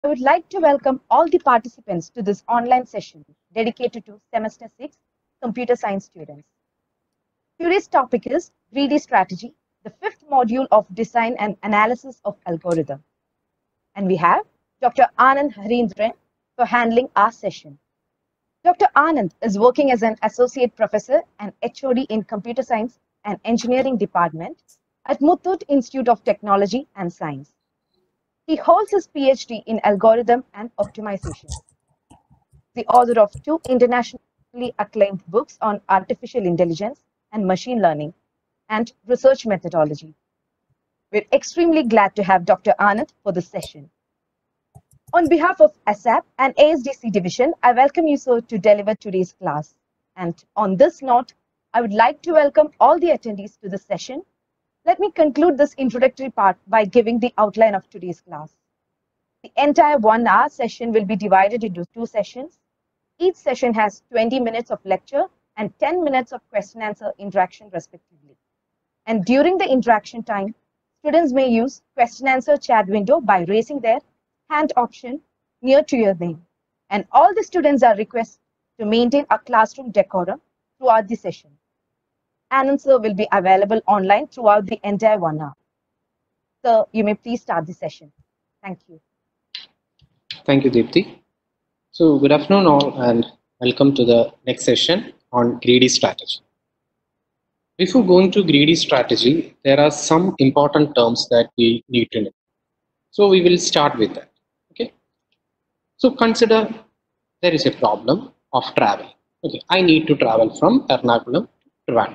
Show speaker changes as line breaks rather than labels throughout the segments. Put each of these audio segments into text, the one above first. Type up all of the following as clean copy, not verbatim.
I would like to welcome all the participants to this online session dedicated to Semester 6 Computer Science students. Today's topic is Greedy Strategy, the fifth module of Design and Analysis of Algorithm. And we have Dr. Anand Harindran for handling our session. Dr. Anand is working as an associate professor and HOD in Computer Science and Engineering Department at Muthoot Institute of Technology and Science. He holds his PhD in Algorithm and Optimization. The author of two internationally acclaimed books on artificial intelligence and machine learning and research methodology. We're extremely glad to have Dr. Anand for this session. On behalf of ASAP and ASDC division, I welcome you, sir, to deliver today's class. And on this note, I would like to welcome all the attendees to the session. Let me conclude this introductory part by giving the outline of today's class. The entire 1 hour session will be divided into 2 sessions. Each session has 20 minutes of lecture and 10 minutes of question answer interaction respectively. And during the interaction time, students may use question answer chat window by raising their hand option near to your name. And all the students are requested to maintain a classroom decorum throughout the session. Anand sir will be available online throughout the entire 1 hour. Sir, you may please start the session. Thank you.
Thank you, Deepthi. So good afternoon all and welcome to the next session on greedy strategy. Before going to greedy strategy, there are some important terms that we need to know. So we will start with that. Okay. So consider there is a problem of travel. Okay, I need to travel from Ernakulam to Trivandrum.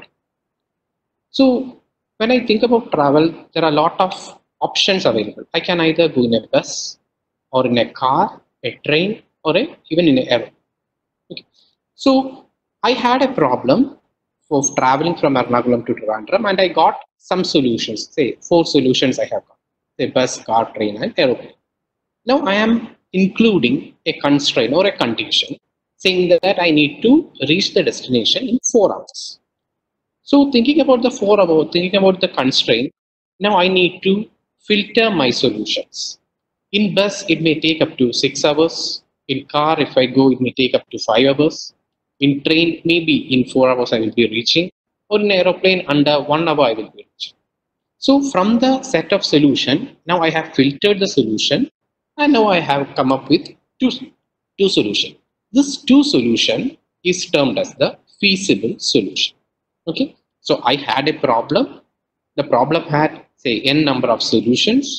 So when I think about travel, there are a lot of options available. I can either go in a bus or in a car, a train, or even in an airplane. Okay. So I had a problem of traveling from Ernakulam to Trivandrum, and I got some solutions. Say 4 solutions I have got: a bus, car, train, and aeroplane. Now I am including a constraint or a condition saying that I need to reach the destination in 4 hours. So thinking about the 4 hours, thinking about the constraint, now I need to filter my solutions. In bus, it may take up to 6 hours. In car, if I go, it may take up to 5 hours. In train, maybe in 4 hours I will be reaching. Or in aeroplane, under 1 hour I will be reaching. So from the set of solution, now I have filtered the solution, and now I have come up with two solutions. This 2 solution is termed as the feasible solution. Okay, so I had a problem. The problem had, say, n number of solutions.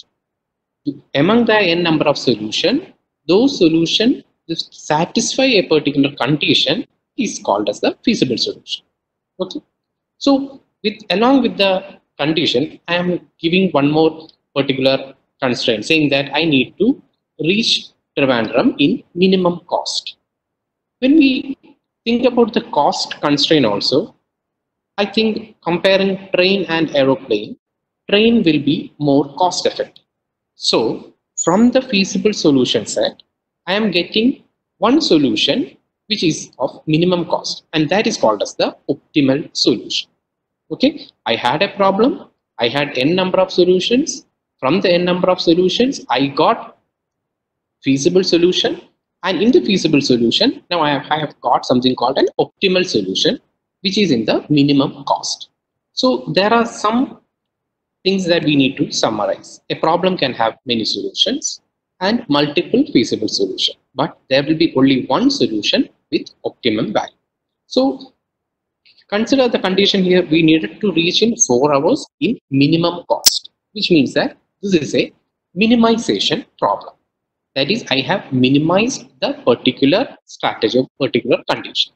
Among the n number of solutions, those solutions that satisfy a particular condition is called as the feasible solution. Okay, so along with the condition, I am giving one more particular constraint saying that I need to reach Trivandrum in minimum cost. When we think about the cost constraint also, I think comparing train and aeroplane, train will be more cost effective. So from the feasible solution set, I am getting one solution which is of minimum cost, and that is called as the optimal solution. Okay, I had a problem, I had n number of solutions. From the n number of solutions, I got feasible solution, and in the feasible solution, now I have got something called an optimal solution, which is in the minimum cost. So there are some things that we need to summarize. A problem can have many solutions and multiple feasible solutions, but there will be only one solution with optimum value. So consider the condition here, we needed to reach in 4 hours in minimum cost, which means that this is a minimization problem. That is, I have minimized the particular strategy of particular condition.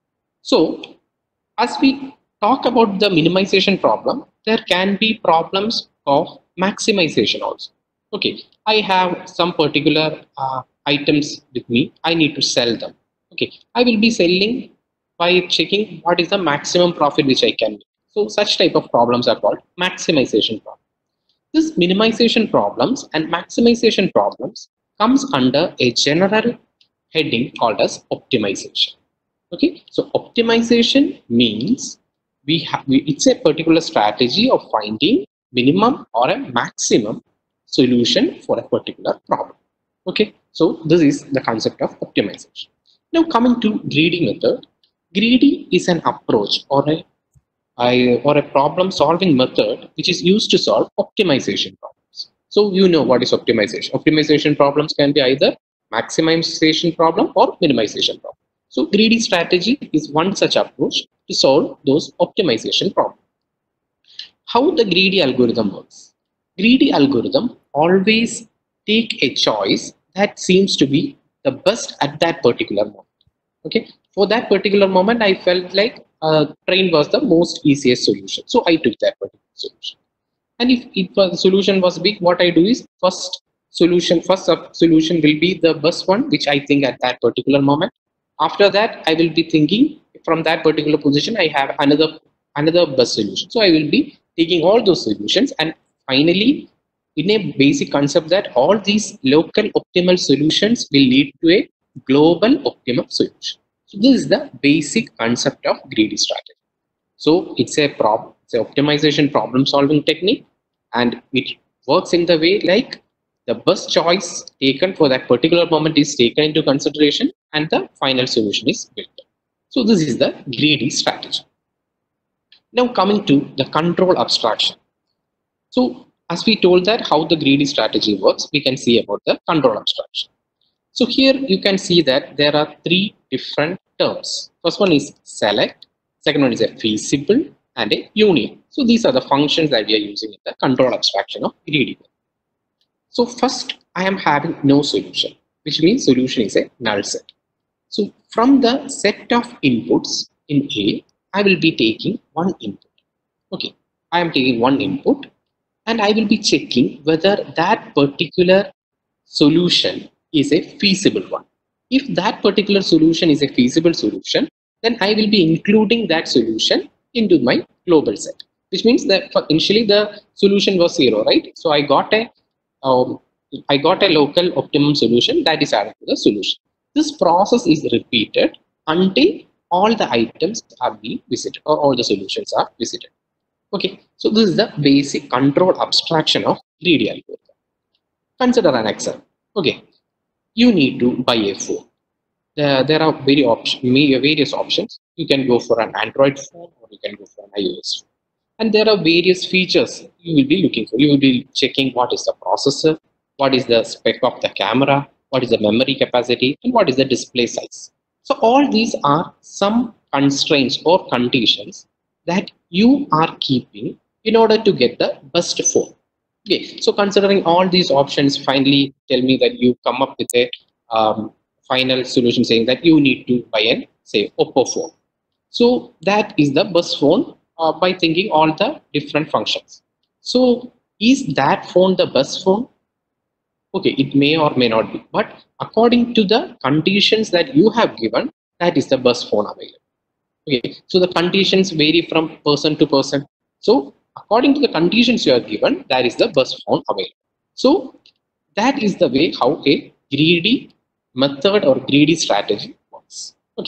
So as we talk about the minimization problem, there can be problems of maximization also. Okay, I have some particular items with me, I need to sell them. Okay, I will be selling by checking what is the maximum profit which I can make. So such type of problems are called maximization problems. This minimization problems and maximization problems comes under a general heading called as optimization. Okay, so optimization means it's a particular strategy of finding minimum or a maximum solution for a particular problem. Okay, so this is the concept of optimization. Now coming to greedy method, greedy is an approach or a problem solving method which is used to solve optimization problems. So you know what is optimization. Optimization problems can be either maximization problem or minimization problem. So greedy strategy is one such approach to solve those optimization problems. How the greedy algorithm works? Greedy algorithm always take a choice that seems to be the best at that particular moment. Okay, for that particular moment, I felt like train was the most easiest solution, so I took that particular solution. And if the solution was big, what I do is first solution will be the best one, which I think at that particular moment. After that, I will be thinking from that particular position, I have another best solution. So I will be taking all those solutions, and finally, in a basic concept that all these local optimal solutions will lead to a global optimum solution. So this is the basic concept of greedy strategy. So it's an optimization problem solving technique, and it works in the way like the best choice taken for that particular moment is taken into consideration and the final solution is built. So this is the greedy strategy. Now coming to the control abstraction. So as we told that how the greedy strategy works, we can see about the control abstraction. So here you can see that there are three different terms. First one is select, second one is a feasible, and a union. So these are the functions that we are using in the control abstraction of greedy. So first I am having no solution, which means solution is a null set. So from the set of inputs in A, I will be taking one input. Okay, I am taking one input and I will be checking whether that particular solution is a feasible one. If that particular solution is a feasible solution, then I will be including that solution into my global set, which means that initially the solution was 0, right? So um, I got a local optimum solution that is added to the solution. This process is repeated until all the items are being visited or all the solutions are visited. Okay, so this is the basic control abstraction of greedy algorithm. Consider an example. Okay, you need to buy a phone. There are various options. You can go for an Android phone or you can go for an iOS phone. And there are various features you will be looking for. You will be checking what is the processor, what is the spec of the camera, what is the memory capacity, and what is the display size. So all these are some constraints or conditions that you are keeping in order to get the best phone. Okay, so considering all these options, finally tell me that you come up with a final solution saying that you need to buy an, say, Oppo phone. So that is the best phone by thinking all the different functions. So is that phone the best phone? Okay, it may or may not be, but according to the conditions that you have given, that is the best phone available. Okay, so the conditions vary from person to person. So according to the conditions you are given, that is the best phone available. So that is the way how a greedy method or greedy strategy works. Okay,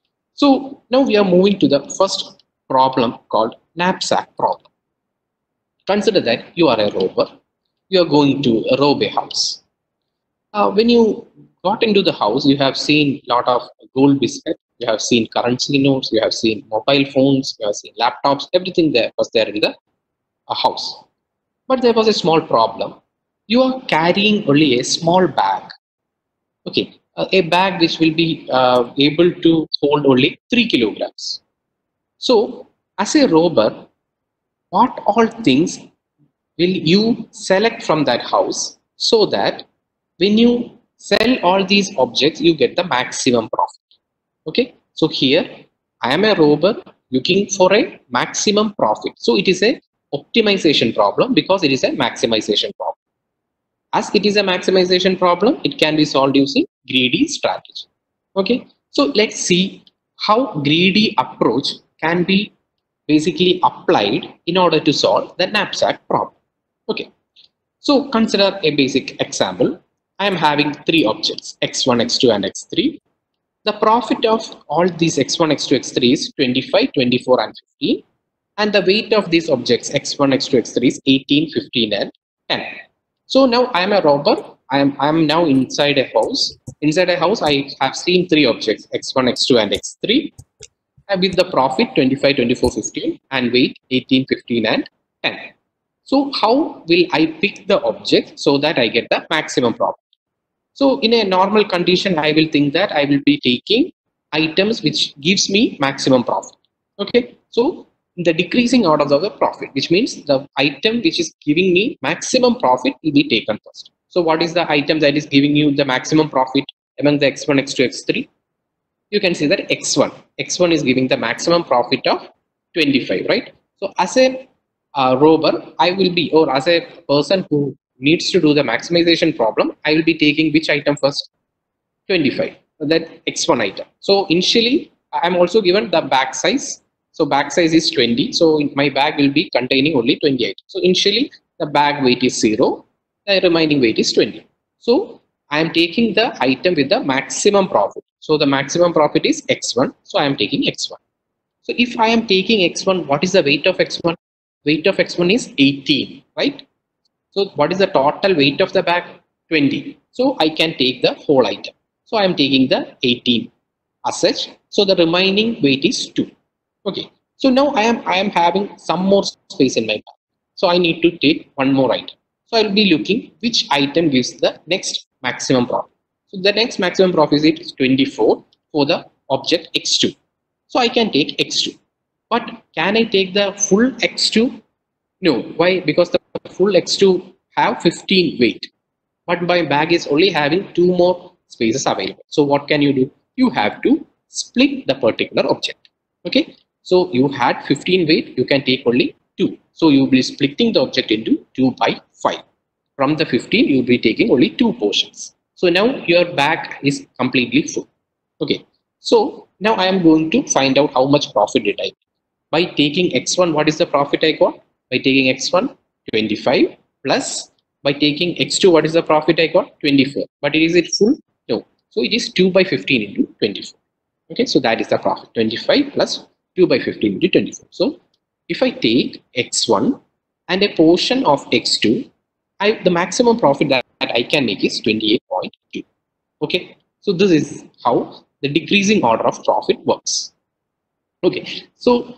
so now we are moving to the first problem called knapsack problem. Consider that you are a robber. You are going to rob a house. When you got into the house, you have seen a lot of gold biscuit, you have seen currency notes, you have seen mobile phones, you have seen laptops, everything there was there in the house. But there was a small problem. You are carrying only a small bag. Okay, a bag which will be able to hold only 3 kilograms. So, as a robber, what all things will you select from that house so that when you sell all these objects, you get the maximum profit? Okay, so here I am a robber looking for a maximum profit. So it is a optimization problem because it is a maximization problem. As it is a maximization problem, it can be solved using greedy strategy. Okay, so let's see how greedy approach can be basically applied in order to solve the knapsack problem. Okay, so consider a basic example. I am having three objects, x1, x2, and x3. The profit of all these x1, x2, x3 is 25, 24, and 15. And the weight of these objects x1, x2, x3 is 18, 15, and 10. So now I am a robber I am now inside a house. Inside a house, I have seen three objects, x1, x2, and x3, and with the profit 25, 24, 15, and weight 18, 15, and 10. So how will I pick the object so that I get the maximum profit? So in a normal condition, I will think that I will be taking items which gives me maximum profit. Okay, so the decreasing order of the profit, which means the item which is giving me maximum profit will be taken first. So what is the item that is giving you the maximum profit among the x1, x2, x3? You can see that x1 is giving the maximum profit of 25, right? So as a robber, I will be, or as a person who needs to do the maximization problem, I will be taking which item first? 25, that x1 item. So initially I'm also given the bag size. So bag size is 20, so my bag will be containing only 28. So initially the bag weight is 0, the remaining weight is 20. So I am taking the item with the maximum profit. So the maximum profit is x1, so I am taking x1. So if I am taking x1, what is the weight of x1? Weight of x1 is 18, right? So what is the total weight of the bag? 20. So I can take the whole item. So I am taking the 18 as such. So the remaining weight is 2. Okay. So now I am having some more space in my bag. So I need to take one more item. So I will be looking which item gives the next maximum profit. So the next maximum profit is 24 for the object x2. So I can take x2. But can I take the full x2? No. Why? Because the full x2 have 15 weight. But my bag is only having 2 more spaces available. So what can you do? You have to split the particular object. Okay. So you had 15 weight, you can take only 2. So you will be splitting the object into 2 by 5. From the 15, you will be taking only 2 portions. So now your bag is completely full. Okay. So now I am going to find out how much profit did I get. By taking x1, what is the profit I got? By taking x1, 25, plus by taking x2, what is the profit I got? 24. But is it full? No. So it is 2 by 15 into 24. Okay, so that is the profit. 25 plus 2 by 15 into 24. So if I take x1 and a portion of x2, the maximum profit that I can make is 28.2. Okay, so this is how the decreasing order of profit works. Okay, so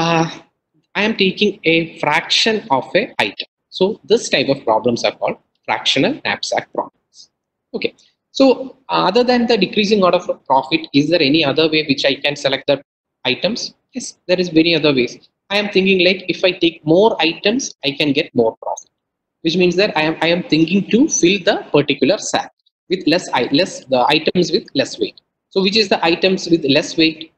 I am taking a fraction of a item. So this type of problems are called fractional knapsack problems. Okay, so other than the decreasing order of profit, is there any other way which I can select the items? Yes, there is many other ways. I am thinking like if I take more items, I can get more profit, which means that I am thinking to fill the particular sack with less the items with less weight. So which is the items with less weight?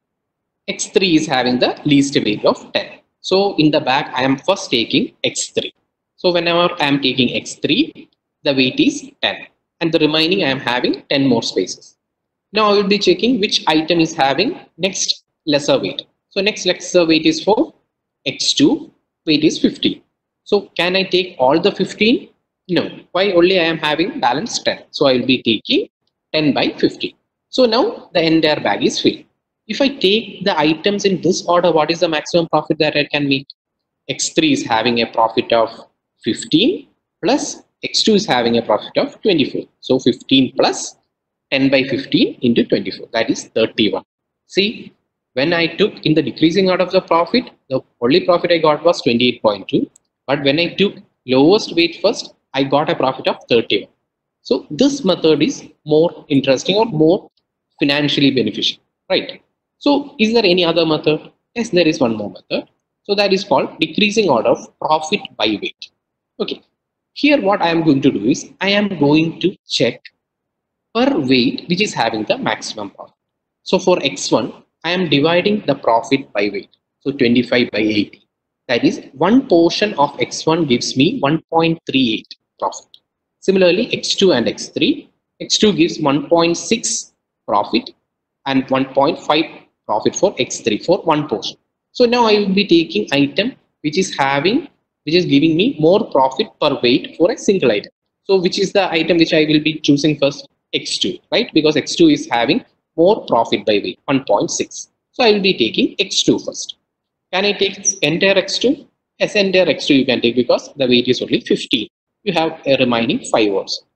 X3 is having the least weight of 10. So in the bag, I am first taking X3. So whenever I am taking X3, the weight is 10. And the remaining I am having 10 more spaces. Now I will be checking which item is having next lesser weight. So next lesser weight is for X2, weight is 15. So can I take all the 15? No. Why? Only I am having balance 10. So I will be taking 10 by 15. So now the entire bag is filled. If I take the items in this order, what is the maximum profit that I can make? X3 is having a profit of 15 plus X2 is having a profit of 24. So 15 plus 10 by 15 into 24, that is 31. See, when I took in the decreasing order of the profit, the only profit I got was 28.2. But when I took lowest weight first, I got a profit of 31. So this method is more interesting or more financially beneficial, right? So is there any other method? Yes, there is one more method. So that is called decreasing order of profit by weight. Okay. Here what I am going to do is I am going to check per weight which is having the maximum profit. So for X1, I am dividing the profit by weight. So 25 by 80. That is one portion of X1 gives me 1.38 profit. Similarly, X2 and X3, X2 gives 1.6 profit and 1.5 profit for X3 for one portion. So now I will be taking item which is giving me more profit per weight for a single item. So which is the item which I will be choosing first? X2, right? Because X2 is having more profit by weight, 1.6. So I will be taking X2 first. Can I take entire X2? Yes, entire X2 you can take because the weight is only 15. You have a remaining 5 also.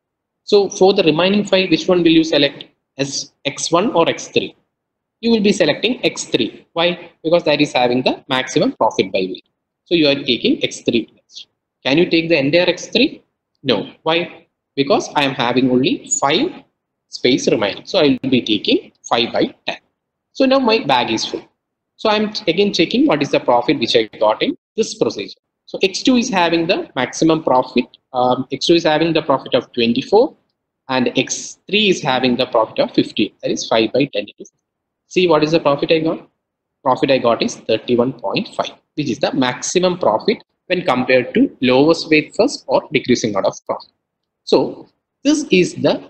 So for the remaining 5, which one will you select as X1 or X3? You will be selecting X3. Why? Because that is having the maximum profit by weight. So you are taking X3 next. Can you take the entire X3? No. Why? Because I am having only 5 space remaining. So I will be taking 5 by 10. So now my bag is full. So I'm again checking what is the profit which I got in this procedure. So X2 is having the maximum profit. X2 is having the profit of 24 and X3 is having the profit of 15. That is 5 by 10 into 50. See what is the profit I got? Profit I got is 31.5, which is the maximum profit when compared to lowest weight first or decreasing order of profit. So this is the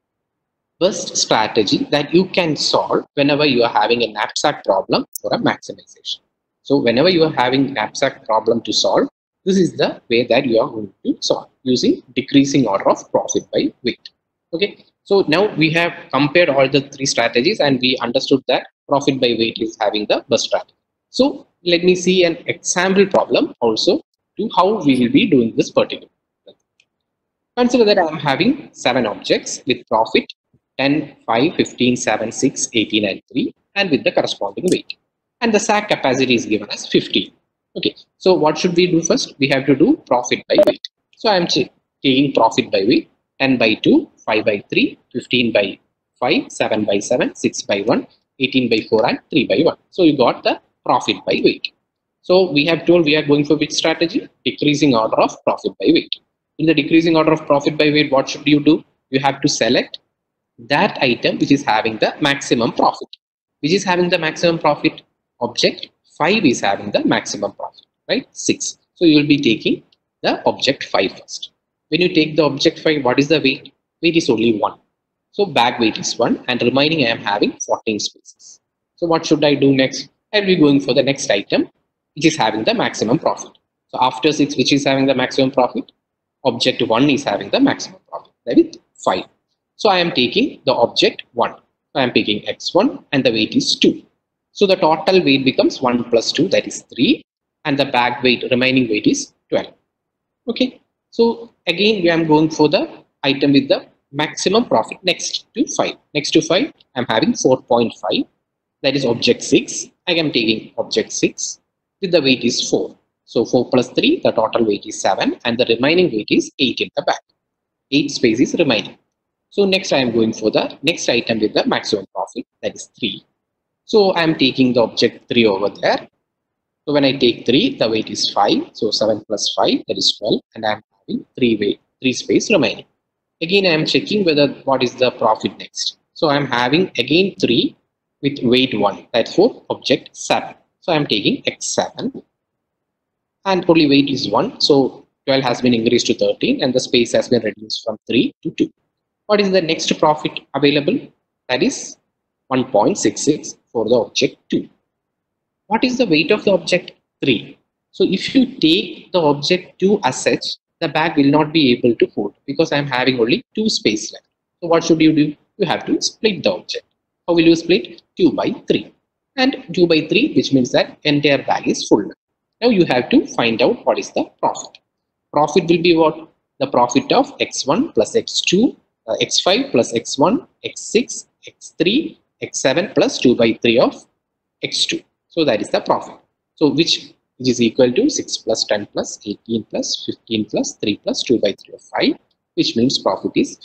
best strategy that you can solve whenever you are having a knapsack problem for a maximization. So whenever you are having knapsack problem to solve, this is the way that you are going to solve using decreasing order of profit by weight. Okay, so now we have compared all the 3 strategies and we understood that profit by weight is having the best strategy. So let me see an example problem also to how we will be doing this particular. Consider that I am having 7 objects with profit 10, 5, 15, 7, 6, 18 and 3 and with the corresponding weight. And the sack capacity is given as 15. Okay, so what should we do first? We have to do profit by weight. So I am taking profit by weight 10 by 2, 5 by 3, 15 by 5, 7 by 7, 6 by 1, 18 by 4 and 3 by 1. So you got the profit by weight. So we have told we are going for which strategy? Decreasing order of profit by weight. In the decreasing order of profit by weight, what should you do? You have to select that item which is having the maximum profit. Which is having the maximum profit? Object 5 is having the maximum profit, right? 6. So you will be taking the object 5 first. When you take the object 5, what is the weight? Weight is only 1. So bag weight is 1 and remaining I am having 14 spaces. So what should I do next? I will be going for the next item which is having the maximum profit. So after 6, which is having the maximum profit? Object 1 is having the maximum profit, that is 5. So I am taking the object 1. So I am taking X1 and the weight is 2. So the total weight becomes 1 plus 2, that is 3. And the bag weight, remaining weight is 12. Okay. So again, I am going for the item with the maximum profit next to 5. Next to 5, I am having 4.5. That is object 6. I am taking object 6 with the weight is 4. So 4 plus 3, the total weight is 7 and the remaining weight is 8 in the bag. 8 space is remaining. So next I am going for the next item with the maximum profit, that is 3. So I am taking the object 3 over there. So when I take 3, the weight is 5. So 7 plus 5, that is 12 and I am having 3 space remaining. Again I am checking whether what is the profit next. So I am having again 3 with weight 1, that's for object 7. So I am taking X7. And only weight is 1, so 12 has been increased to 13 and the space has been reduced from 3 to 2. What is the next profit available? That is 1.66 for the object 2. What is the weight of the object 3? So if you take the object 2 as such, the bag will not be able to hold because I am having only 2 space left. So what should you do? You have to split the object. How will you split? 2 by 3. And 2 by 3, which means that entire bag is full. Now you have to find out what is the profit. Profit will be what? The profit of X1 plus X2, X5 plus X1, X6, X3, X7 plus 2 by 3 of X2. So that is the profit. So which is equal to 6 plus 10 plus 18 plus 15 plus 3 plus 2 by 3 of 5, which means profit is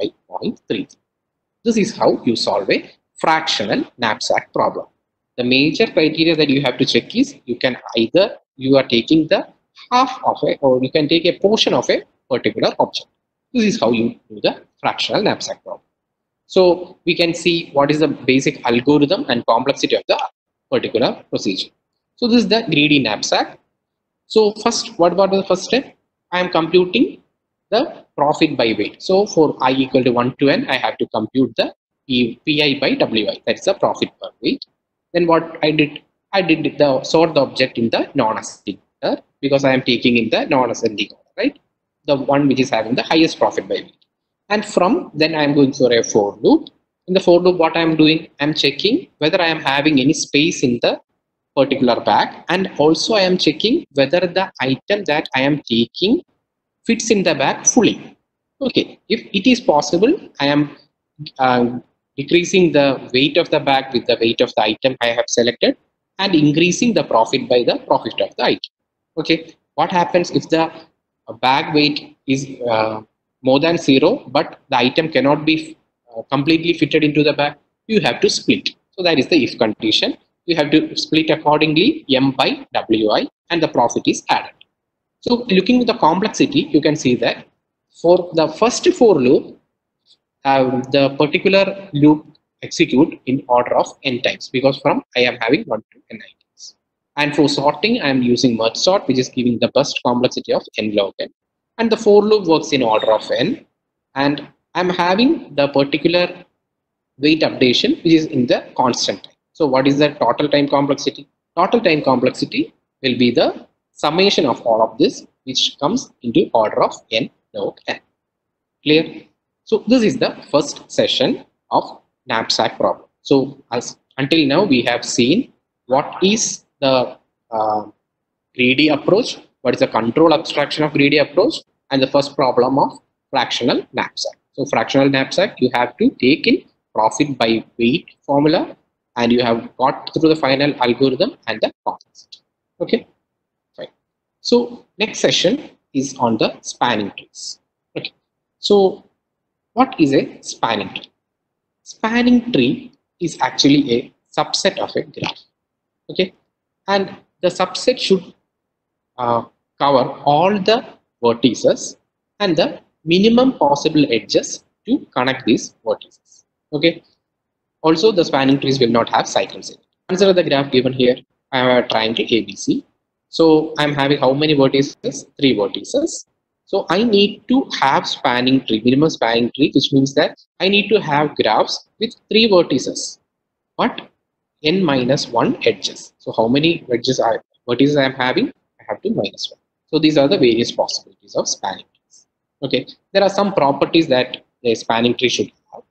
55.3. This is how you solve a fractional knapsack problem. The major criteria that you have to check is you can either you are taking the half of it or you can take a portion of a particular object. This is how you do the fractional knapsack problem. So we can see what is the basic algorithm and complexity of the particular procedure. So this is the greedy knapsack. So first, what about the first step? I am computing the profit by weight. So for I equal to 1 to n, I have to compute the PI by WI. That's the profit per weight. Then what I did the sort the object in the non-ascending order because I am taking in the non-ascending order, right? The one which is having the highest profit by weight. And from then I am going for a for loop. In the for loop, what I am doing, I am checking whether I am having any space in the particular bag, and also I am checking whether the item that I am taking fits in the bag fully. Okay, if it is possible, I am decreasing the weight of the bag with the weight of the item I have selected and increasing the profit by the profit of the item. Okay, what happens if the bag weight is more than 0, but the item cannot be completely fitted into the bag? You have to split. So that is the if condition. You have to split accordingly M by Wi, and the profit is added. So looking at the complexity, you can see that for the first for loop, the particular loop execute in order of n times, because from I am having 1 to n items. And for sorting, I am using merge sort, which is giving the best complexity of n log n. And the for loop works in order of n. And I'm having the particular weight updation, which is in the constant time. So what is the total time complexity? Total time complexity will be the summation of all of this, which comes into order of n log n. Clear? So this is the first session of knapsack problem. So as until now we have seen what is the greedy approach, what is the control abstraction of greedy approach, and the first problem of fractional knapsack. So fractional knapsack, you have to take in profit by weight formula, and you have got through the final algorithm and the complexity. Okay, fine. So next session is on the spanning trees. Okay, so what is a spanning tree? Spanning tree is actually a subset of a graph. Okay, and the subset should cover all the vertices and the minimum possible edges to connect these vertices. Okay. Also, the spanning trees will not have cycles in it. Consider the graph given here. I have a triangle ABC. So I'm having how many vertices? 3 vertices. So I need to have spanning tree, minimum spanning tree, which means that I need to have graphs with 3 vertices, but n minus 1 edges. So how many vertices I am having? I have to minus 1. So these are the various possibilities of spanning trees. Okay, there are some properties that a spanning tree should have.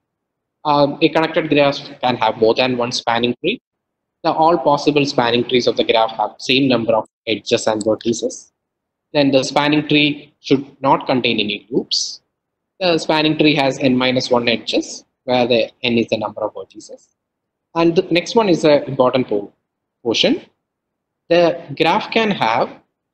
A connected graph can have more than one spanning tree. All possible spanning trees of the graph have same number of edges and vertices. Then the spanning tree should not contain any loops. The spanning tree has n minus 1 edges, where the n is the number of vertices. And the next one is an important portion. The graph can have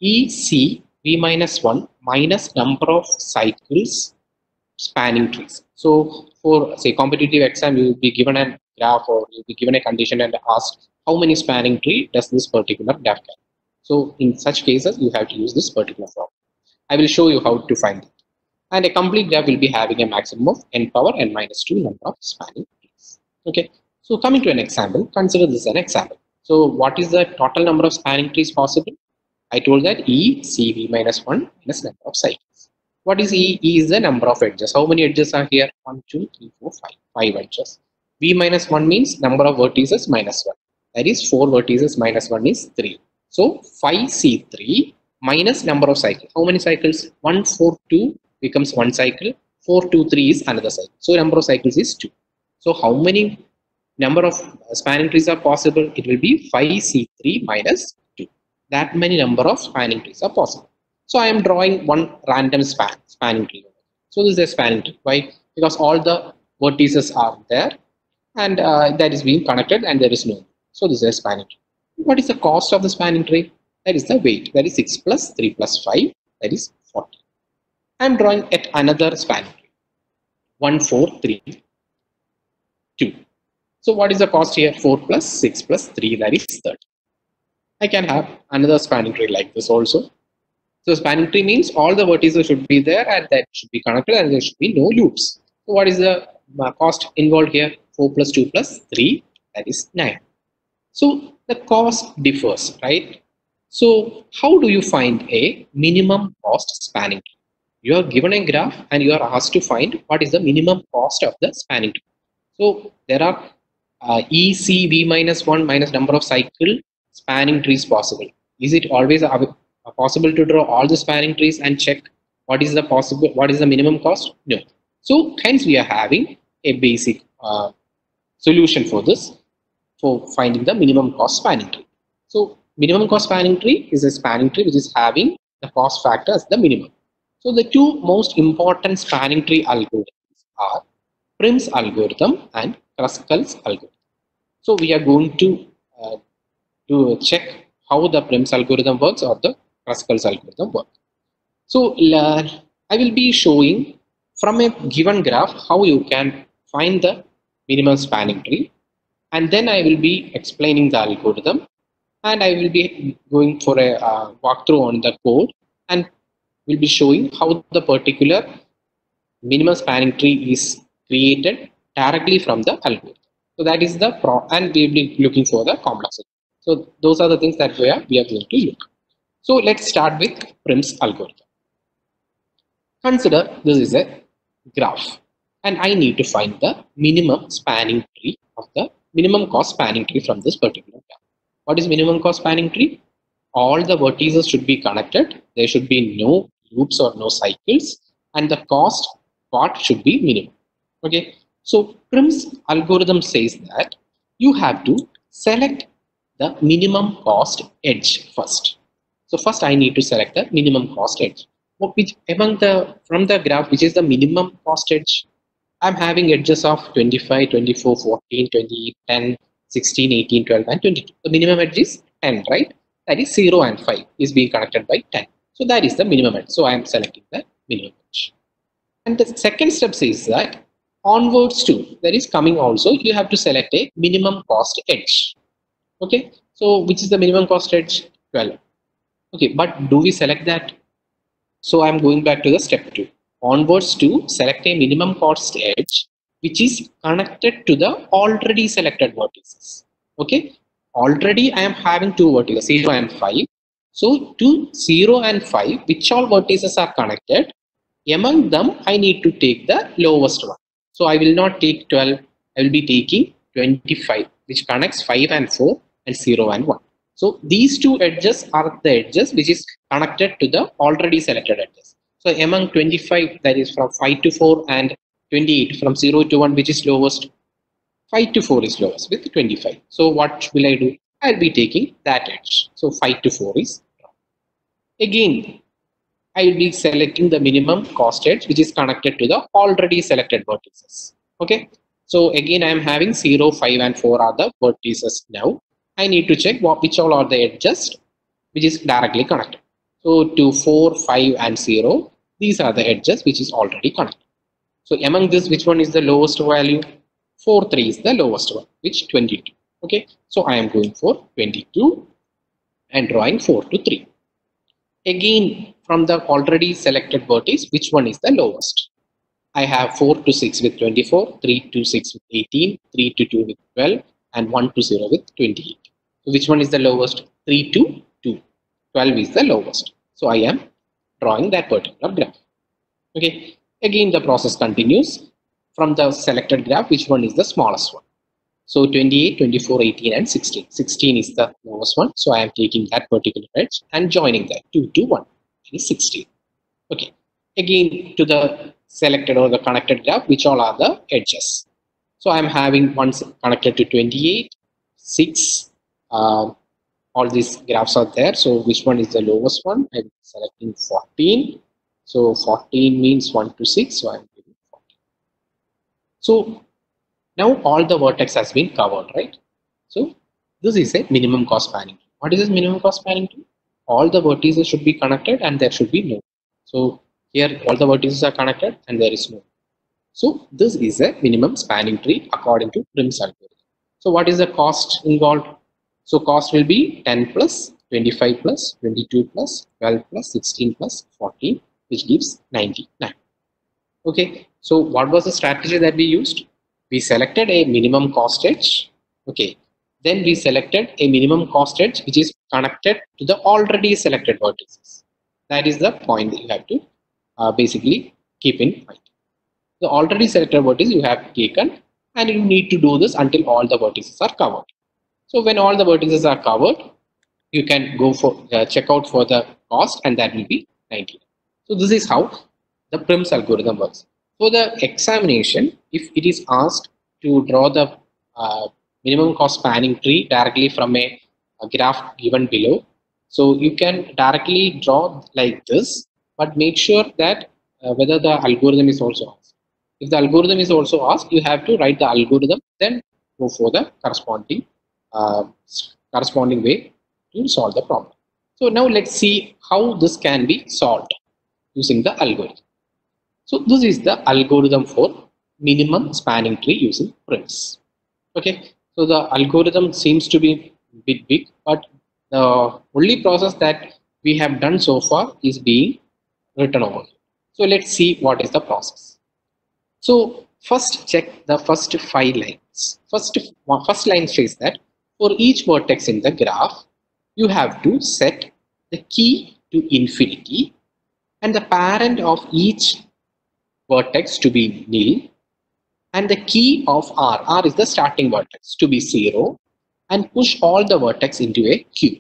EC v minus 1 minus number of cycles spanning trees. So for say competitive exam, you will be given a graph, or you will be given a condition and asked how many spanning tree does this particular graph have. So in such cases, you have to use this particular formula. I will show you how to find it. And a complete graph will be having a maximum of n power n minus 2 number of spanning trees. Okay. So coming to an example, consider this an example. So what is the total number of spanning trees possible? I told that E CV minus 1 minus number of cycles. What is E? E is the number of edges. How many edges are here? 1, 2, 3, 4, 5. 5 edges. V minus 1 means number of vertices minus 1. That is 4 vertices minus 1 is 3. So 5C3 minus number of cycles. How many cycles? 1, 4, 2 becomes 1 cycle. 4, 2, 3 is another cycle. So number of cycles is 2. So how many number of spanning trees are possible? It will be 5C3 minus 2. That many number of spanning trees are possible. So I am drawing one random spanning tree. So this is a spanning tree. Why? Because all the vertices are there, and that is being connected, and there is no. So this is a spanning tree. What is the cost of the spanning tree? That is the weight. That is 6 plus 3 plus 5. That is 40. I am drawing at another spanning tree. 1, 4, 3, 2. So what is the cost here? 4 plus 6 plus 3, that is 30. I can have another spanning tree like this also. So spanning tree means all the vertices should be there, and that should be connected, and there should be no loops. So what is the cost involved here? 4 plus 2 plus 3, that is 9. So the cost differs, right? So how do you find a minimum cost spanning tree? You are given a graph and you are asked to find what is the minimum cost of the spanning tree. So there are ECV minus 1 minus number of cycle spanning trees possible. Is it always possible to draw all the spanning trees and check what is the minimum cost? No. So hence we are having a basic solution for this, for finding the minimum cost spanning tree. So minimum cost spanning tree is a spanning tree which is having the cost factor as the minimum. So the two most important spanning tree algorithms are Prim's algorithm and Kruskal's algorithm. So we are going to check how the Prim's algorithm works or the Kruskal's algorithm works. So I will be showing from a given graph how you can find the minimal spanning tree, and then I will be explaining the algorithm, and I will be going for a walkthrough on the code, and will be showing how the particular minimal spanning tree is created directly from the algorithm. So that is the and we will be looking for the complexity. So those are the things that we are going to look. So let's start with Prim's algorithm. Consider this is a graph, and I need to find the minimum spanning tree of the minimum cost spanning tree from this particular graph. What is minimum cost spanning tree? All the vertices should be connected. There should be no loops or no cycles, and the cost part should be minimum. Okay. So Prim's algorithm says that you have to select the minimum cost edge first. So first I need to select the minimum cost edge. Which among the from the graph, which is the minimum cost edge? I'm having edges of 25, 24, 14, 28, 10, 16, 18, 12, and 22. The minimum edge is 10, right? That is 0 and 5 is being connected by 10. So that is the minimum edge. So I am selecting the minimum edge. And the second step says that onwards to, that is coming also, you have to select a minimum cost edge. Okay. So which is the minimum cost edge? 12. Okay. But do we select that? So I'm going back to the step 2. Onwards to select a minimum cost edge which is connected to the already selected vertices. Okay. Already I am having two vertices, 0 and 5. So to 0 and 5, which all vertices are connected, among them I need to take the lowest one. So I will not take 12, I will be taking 25, which connects 5 and 4 and 0 and 1. So these two edges are the edges which is connected to the already selected edges. So among 25, that is from 5 to 4, and 28 from 0 to 1, which is lowest, 5 to 4 is lowest with 25. So what will I do? I'll be taking that edge. So 5 to 4 is wrong. Again, I will be selecting the minimum cost edge which is connected to the already selected vertices. Okay. So again, I am having 0, 5 and 4 are the vertices now. I need to check which all are the edges which is directly connected. So to 4, 5 and 0, these are the edges which is already connected. So among this, which one is the lowest value? 4, 3 is the lowest one, which 22. Okay. So I am going for 22 and drawing 4 to 3. Again, from the already selected vertex, which one is the lowest? I have 4 to 6 with 24, 3 to 6 with 18, 3 to 2 with 12, and 1 to 0 with 28. So which one is the lowest? 3 to 2. 12 is the lowest. So I am drawing that particular graph. Okay. Again, the process continues. From the selected graph, which one is the smallest one? So 28, 24, 18 and 16. 16 is the lowest one. So I am taking that particular edge and joining that 2 to 1. That is 16. Okay. Again, to the selected or the connected graph, which all are the edges? So I am having one connected to 28, 6. All these graphs are there. So which one is the lowest one? I am selecting 14. So 14 means 1 to 6. So I am giving 14. So now all the vertex has been covered, right? So this is a minimum cost spanning tree. What is this minimum cost spanning tree? All the vertices should be connected and there should be no. So here all the vertices are connected and there is no. So this is a minimum spanning tree according to Prim's algorithm. So what is the cost involved? So cost will be 10 plus 25 plus 22 plus 12 plus 16 plus 14, which gives 99. Okay. So what was the strategy that we used? We selected a minimum cost edge. Okay. Then we selected a minimum cost edge which is connected to the already selected vertices. That is the point that you have to basically keep in mind. The already selected vertex you have taken, and you need to do this until all the vertices are covered. So when all the vertices are covered, you can go for check out for the cost, and that will be 90. So this is how the Prim's algorithm works. For the examination, if it is asked to draw the minimum cost spanning tree directly from a, graph given below, so you can directly draw like this, but make sure that whether the algorithm is also asked. If the algorithm is also asked, you have to write the algorithm, then go for the uh, corresponding way to solve the problem. So now let's see how this can be solved using the algorithm. So this is the algorithm for minimum spanning tree using Prince. Okay, so the algorithm seems to be a bit big, but the only process that we have done so far is being written over here. So let's see what is the process. So first check the first 5 lines. First line says that for each vertex in the graph, you have to set the key to infinity and the parent of each vertex to be nil and the key of R is the starting vertex, to be 0 and push all the vertex into a queue.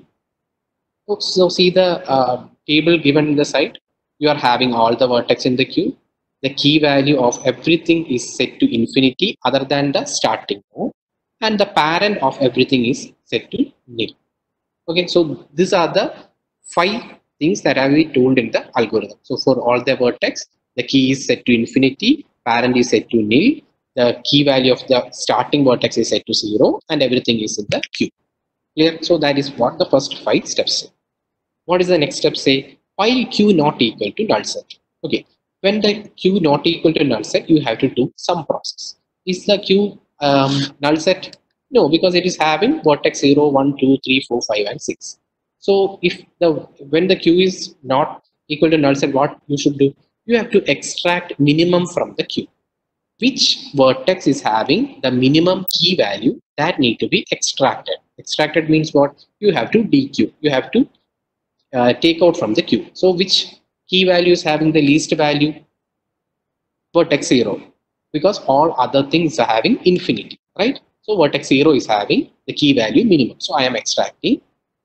So see the table given in the side. You are having all the vertex in the queue. The key value of everything is set to infinity other than the starting node, and the parent of everything is set to nil. Okay, so these are the 5 things that I will told in the algorithm. So for all the vertex, the key is set to infinity, parent is set to nil, the key value of the starting vertex is set to 0, and everything is in the queue. Clear? So that is what the first 5 steps say. What is the next step say? While q not equal to null set. Okay, when the q not equal to null set, you have to do some process. Is the q null set? No, because it is having vertex 0, 1, 2, 3, 4, 5, and 6. So if when the q is not equal to null set, what you should do? You have to extract minimum from the q. Which vertex is having the minimum key value that need to be extracted? Extracted means what? You have to dequeue. You have to take out from the queue. So which key value is having the least value? Vertex 0, because all other things are having infinity, right? So vertex 0 is having the key value minimum. So I am extracting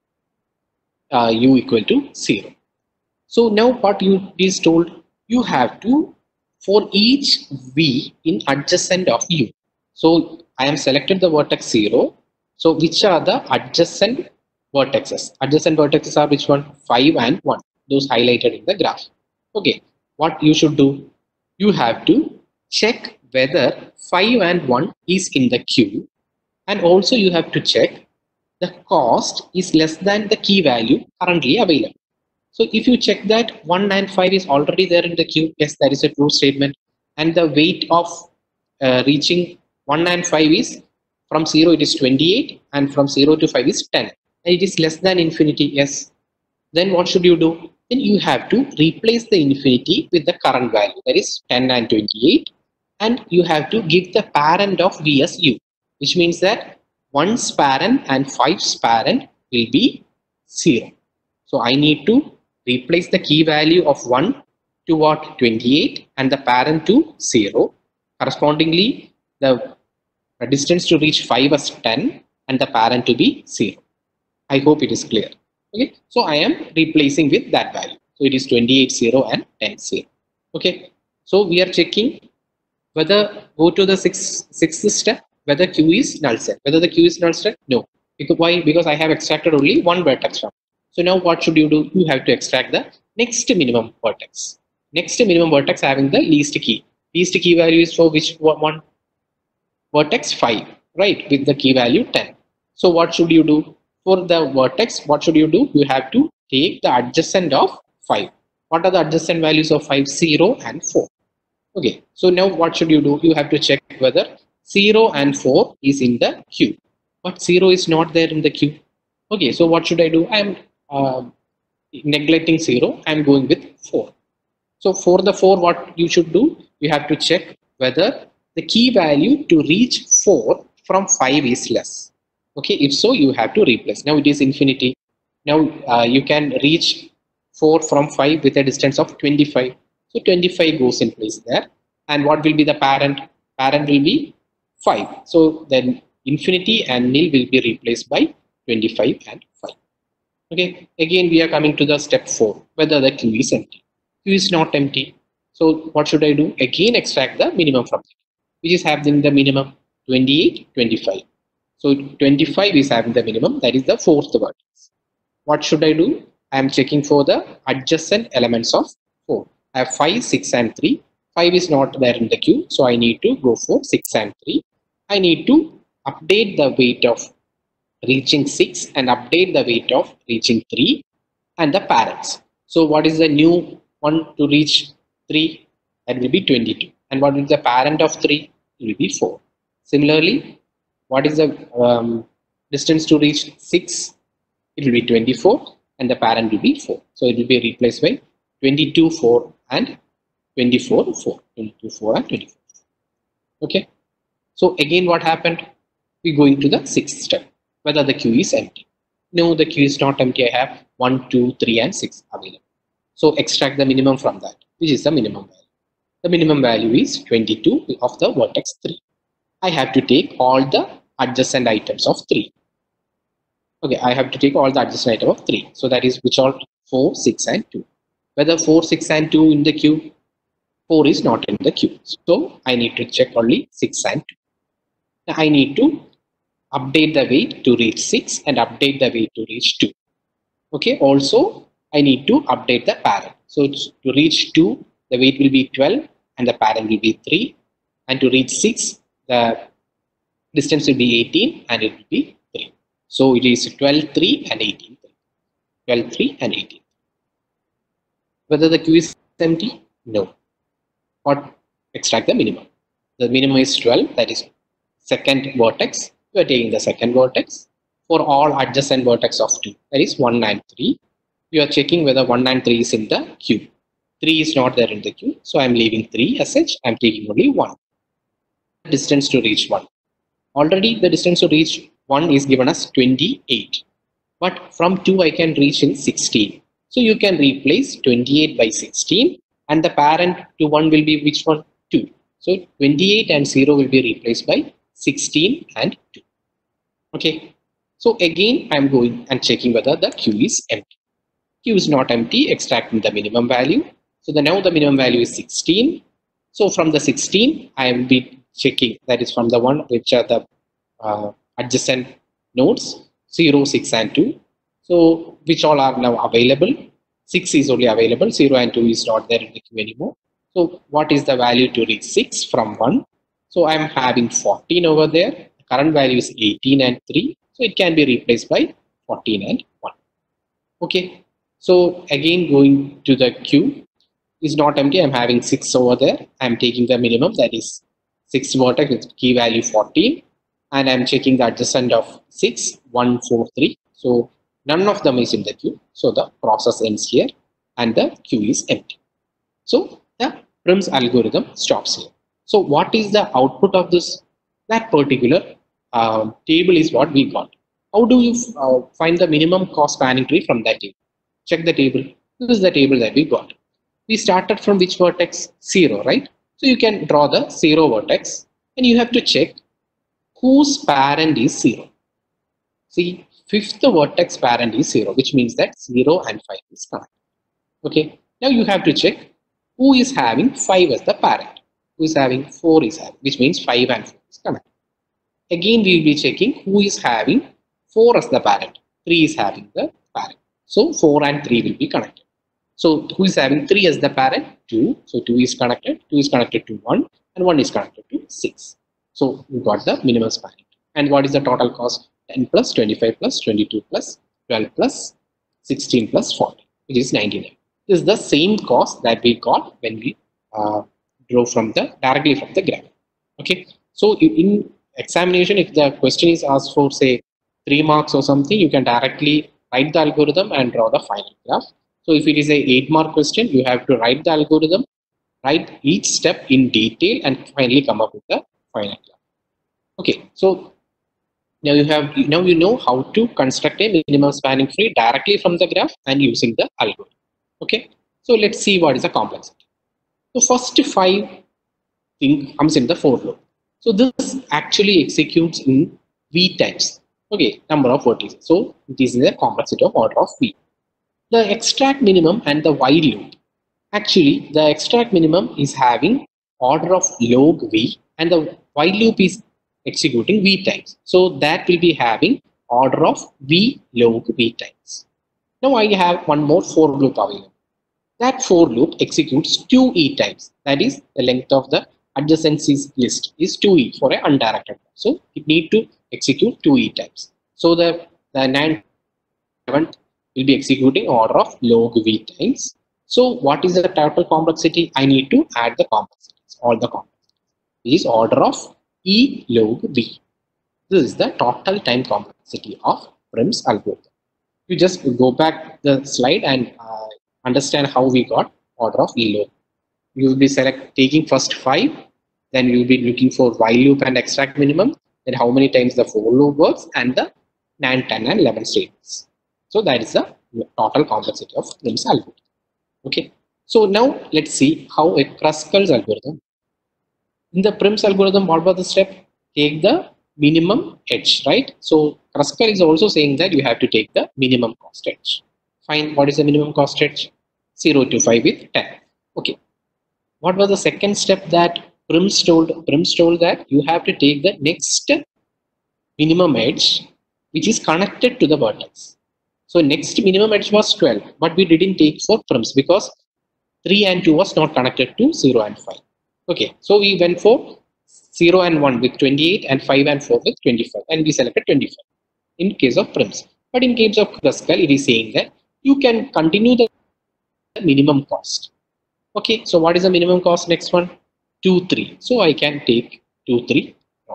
u equal to 0. So now what you is told, you have to, for each v in adjacent of u. So I am selected the vertex 0. So which are the adjacent vertexes? Adjacent vertexes are which one? 5 and 1. Those highlighted in the graph. Okay. What you should do? You have to check whether 5 and 1 is in the queue, and also you have to check the cost is less than the key value currently available. So if you check that 1 and 5 is already there in the queue, yes, that is a true statement. And the weight of reaching 1 and 5 is from 0 it is 28 and from 0 to 5 is 10. And it is less than infinity, yes. Then what should you do? Then you have to replace the infinity with the current value, that is 10 and 28. And you have to give the parent of v as u, which means that 1's parent and 5's parent will be 0. So I need to replace the key value of 1 to what? 28 and the parent to 0. Correspondingly, the distance to reach 5 as 10 and the parent to be 0. I hope it is clear. Okay, so I am replacing with that value. So it is 28 0 and 10 0. Okay, so we are checking whether go to the sixth step, whether q is null set. Whether the q is null set? No. Because why? Because I have extracted only one vertex from. So now what should you do? You have to extract the next minimum vertex. Next minimum vertex having the least key. Least key value is for which one? Vertex 5, right? With the key value 10. So what should you do? For the vertex, what should you do? You have to take the adjacent of 5. What are the adjacent values of 5? 0 and 4. Okay, so now what should you do? You have to check whether 0 and 4 is in the queue. But 0 is not there in the queue. Okay, so what should I do? I am neglecting 0. I am going with 4. So for the 4, what you should do? You have to check whether the key value to reach 4 from 5 is less. Okay, if so, you have to replace. Now it is infinity. Now you can reach 4 from 5 with a distance of 25. So 25 goes in place there. And what will be the parent? Parent will be 5. So then infinity and nil will be replaced by 25 and 5. Okay, again we are coming to the step 4, whether the queue is empty. Queue is not empty. So what should I do? Again extract the minimum from the queue, which is having the minimum 28, 25. So 25 is having the minimum, that is the 4th vertex. What should I do? I am checking for the adjacent elements of 4. I have 5, 6 and 3. 5 is not there in the queue, so I need to go for 6 and 3. I need to update the weight of reaching 6 and update the weight of reaching 3 and the parents. So what is the new one to reach 3? That will be 22. And what is the parent of 3? It will be 4. Similarly, what is the distance to reach 6? It will be 24 and the parent will be 4. So it will be replaced by 22, 4 and 24, 4. 22, 4 and 24. Okay. So again, what happened? We go into the sixth step, whether the queue is empty. No, the queue is not empty. I have 1, 2, 3 and 6 available. So extract the minimum from that, which is the minimum value. The minimum value is 22 of the vertex 3. I have to take all the adjacent items of 3. Okay, I have to take all the adjacent items of 3. So that is which are 4, 6 and 2. Whether 4, 6 and 2 in the queue, 4 is not in the queue. So I need to check only 6 and 2. Now I need to update the weight to reach 6 and update the weight to reach 2. Okay, also I need to update the parent. So to reach 2, the weight will be 12 and the parent will be 3. And to reach 6, the distance will be 18 and it will be 3. So it is 12, 3 and 18. 12, 3 and 18. Whether the queue is empty? No. What? Extract the minimum. The minimum is 12, that is second vertex. You are taking the second vertex for all adjacent vertex of 2, that is 1 and 3. You are checking whether 1 and 3 is in the queue. 3 is not there in the queue, so I am leaving 3 as such. I am taking only 1. Distance to reach 1. Already the distance to reach 1 is given as 28, but from 2 I can reach in 16. So you can replace 28 by 16 and the parent to 1 will be which one? 2. So 28 and 0 will be replaced by 16 and 2. Okay, so again I am going and checking whether the queue is empty. Queue is not empty, extracting the minimum value. So now the minimum value is 16. So from the 16 I will be checking, that is from the one which are the adjacent nodes 0, 6 and 2. So which all are now available? 6 is only available, 0 and 2 is not there in the queue anymore. So what is the value to reach 6 from 1? So I am having 14 over there. The current value is 18 and 3. So it can be replaced by 14 and 1. Okay. So again going to the queue is not empty. I am having 6 over there. I am taking the minimum, that is 6 vertex with key value 14. And I am checking the adjacent of 6, 1, 4, 3. So none of them is in the queue. So the process ends here and the queue is empty. So the Prim's algorithm stops here. So what is the output of this? That particular table is what we got. How do you find the minimum cost spanning tree from that table? Check the table. This is the table that we got. We started from which vertex? 0, right? So you can draw the 0 vertex and you have to check whose parent is 0. See, fifth vertex parent is 0, which means that 0 and 5 is connected. Okay. Now you have to check who is having 5 as the parent. Who is having 4 is having, which means 5 and 4 is connected. Again, we will be checking who is having 4 as the parent. 3 is having the parent. So 4 and 3 will be connected. So who is having 3 as the parent? 2. So 2 is connected. 2 is connected to 1 and 1 is connected to 6. So we got the minimum spanning. And what is the total cost? 10 plus 25 plus 22 plus 12 plus 16 plus 40, which is 99. This is the same cost that we got when we draw from the directly from the graph. Okay. So in examination, if the question is asked for say 3 marks or something, you can directly write the algorithm and draw the final graph. So if it is a 8-mark question, you have to write the algorithm, write each step in detail and finally come up with the final graph. Okay. So now you know how to construct a minimum spanning tree directly from the graph and using the algorithm. Okay. So let's see what is the complexity. The first 5 thing comes in the for loop. So this actually executes in V times. Okay, number of vertices. So this is the complexity of order of V. The extract minimum and the while loop. Actually, the extract minimum is having order of log V and the while loop is executing V times. So that will be having order of V log V times. Now I have one more for loop available. That for loop executes 2e times. That is, the length of the adjacencies list is 2e for an undirected. So it need to execute 2e times. So the 9 will be executing order of log v times. So what is the total complexity? I need to add the complexities, all the complexities. This is order of e log v. This is the total time complexity of Prim's algorithm. You just go back the slide and understand how we got order of e log. You will be taking first 5, then you will be looking for while loop and extract minimum, then how many times the for loop works, and the 9, 10, and 11 statements. So that is the total complexity of Prim's algorithm. Okay. So now let's see how a Kruskal's algorithm. In the Prim's algorithm, what was the step? Take the minimum edge, right? So Kruskal is also saying that you have to take the minimum cost edge. Fine. What is the minimum cost edge? 0 to 5 with 10. Okay. What was the second step that Prim's told? Prim's told that you have to take the next minimum edge, which is connected to the vertex. So next minimum edge was 12, but we didn't take for Prim's because 3 and 2 was not connected to 0 and 5. Okay, so we went for 0 and 1 with 28 and 5 and 4 with 25, and we selected 25 in case of Prim's. But in case of Kruskal, it is saying that you can continue the minimum cost. Okay, so what is the minimum cost? Next one, 2, 3. So I can take 2, 3.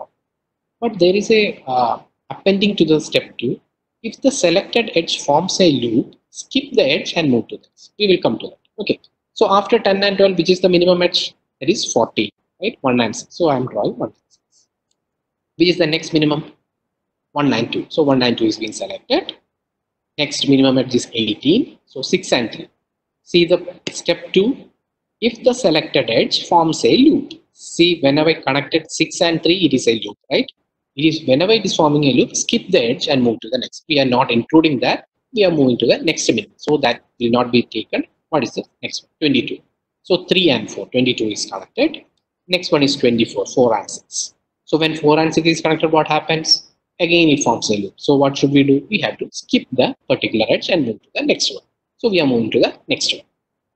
But there is a appending to the step 2. If the selected edge forms a loop, skip the edge and move to this. We will come to that. Okay. So after 10 and 12, which is the minimum edge? That is 40, right? 196. So I am drawing 196. Which is the next minimum? 192. So 192 is being selected. Next minimum edge is 18. So 6 and 3. See the step 2. If the selected edge forms a loop. See, whenever I connected 6 and 3, it is a loop, right? It is whenever it is forming a loop, skip the edge and move to the next. We are not including that. We are moving to the next minimum. So that will not be taken. What is the next one? 22. So 3 and 4, 22 is connected. Next one is 24, 4 and 6. So when 4 and 6 is connected, what happens? Again, it forms a loop. So what should we do? We have to skip the particular edge and move to the next one. So we are moving to the next one.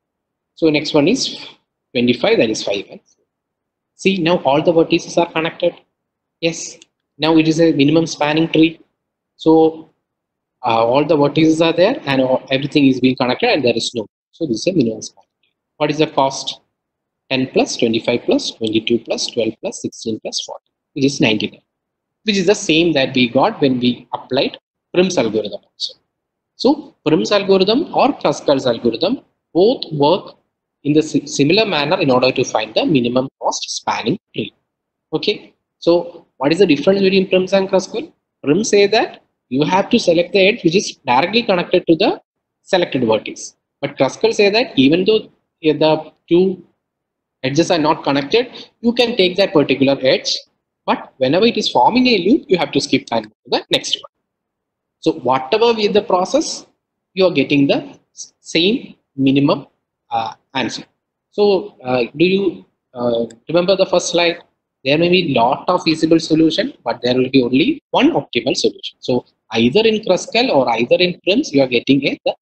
So next one is 25, that is 5 and 4. See, now all the vertices are connected. Yes. Now it is a minimum spanning tree. So all the vertices are there and everything is being connected and there is no. So this is a minimum spanning tree. What is the cost? 10 plus 25 plus 22 plus 12 plus 16 plus 40, which is 99, which is the same that we got when we applied Prim's algorithm also. So Prim's algorithm or Kruskal's algorithm both work in the similar manner in order to find the minimum cost spanning tree. Okay. So what is the difference between Prim's and Kruskal? Prim say that you have to select the edge which is directly connected to the selected vertex. But Kruskal say that even though the two edges are not connected, you can take that particular edge. But whenever it is forming a loop, you have to skip and move to the next one. So whatever be the process, you are getting the same minimum answer. So do you remember the first slide? There may be lot of feasible solution, but there will be only one optimal solution. So either in Kruskal or either in Prim's, you are getting the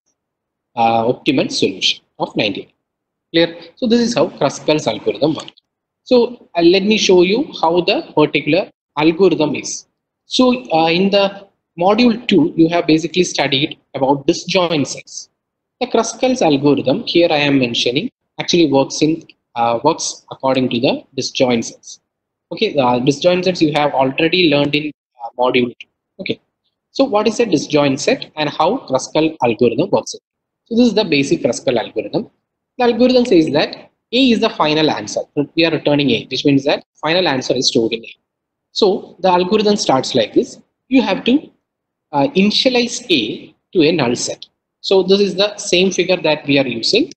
optimal solution of 99. Clear? So this is how Kruskal's algorithm works. So let me show you how the particular algorithm is. So in the module 2, you have basically studied about disjoint sets. The Kruskal's algorithm here I am mentioning actually works according to the disjoint sets. Okay, the disjoint sets you have already learned in module 2. Okay, so what is a disjoint set and how Kruskal algorithm works? So this is the basic Kruskal algorithm. The algorithm says that A is the final answer. We are returning A, which means that final answer is stored in A. So the algorithm starts like this. You have to initialize A to a null set. So this is the same figure that we are using.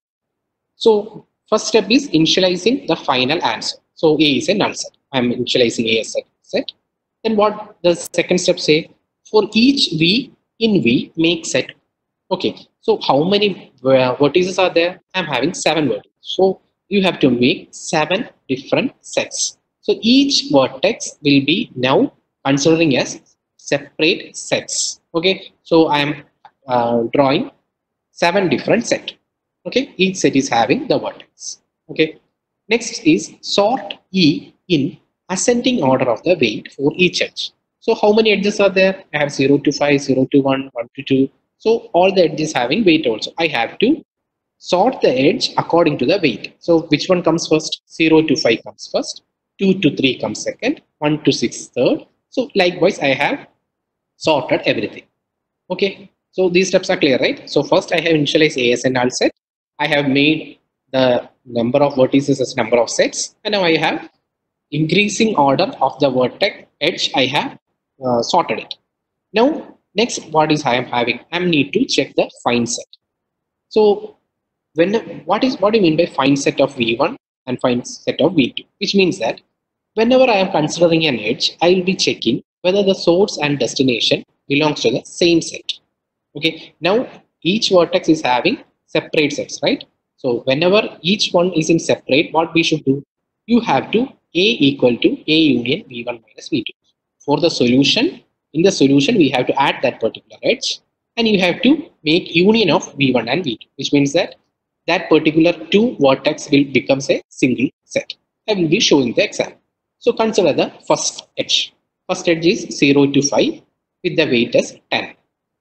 So first step is initializing the final answer. So A is a null set. I am initializing A as a set. Then what the second step say? For each V in V, make set. Okay. So how many vertices are there? I am having 7 vertices. So you have to make 7 different sets. So each vertex will be now considering as separate sets. Okay. So I am drawing 7 different sets. Okay, each set is having the vertex. Okay, next is sort E in ascending order of the weight for each edge. So how many edges are there? I have 0 to 5, 0 to 1, 1 to 2. So all the edges having weight also. I have to sort the edge according to the weight. So which one comes first? 0 to 5 comes first, 2 to 3 comes second, 1 to 6 third. So likewise I have sorted everything. Okay, so these steps are clear, right? So first I have initialized AS and null set. I have made the number of vertices as number of sets, and now I have increasing order of the vertex edge. I have sorted it. Now next, what is I am having? I need to check the find set. So when what do you mean by find set of v1 and find set of v2? Which means that whenever I am considering an edge, I will be checking whether the source and destination belongs to the same set. Okay, now each vertex is having separate sets, right? So whenever each one is in separate, what we should do? You have to A equal to A union v1 minus v2. For the solution, in the solution we have to add that particular edge, and you have to make union of v1 and v2, which means that that particular two vertex will becomes a single set. I will be showing the example. So consider the first edge. First edge is 0 to 5 with the weight as 10.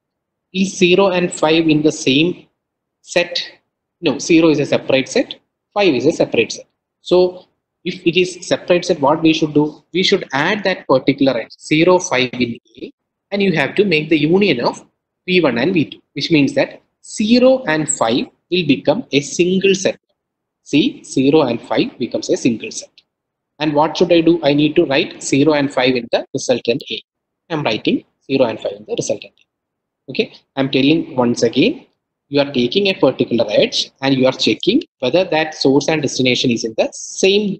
Is 0 and 5 in the same set? No, 0 is a separate set, 5 is a separate set. So if it is separate set, what we should do? We should add that particular edge 0, 5 in A, and you have to make the union of v1 and v2, which means that 0 and 5 will become a single set. See, 0 and 5 becomes a single set. And what should I do? I need to write 0 and 5 in the resultant A. I am writing 0 and 5 in the resultant A. Okay, I am telling once again, you are taking a particular edge and you are checking whether that source and destination is in the same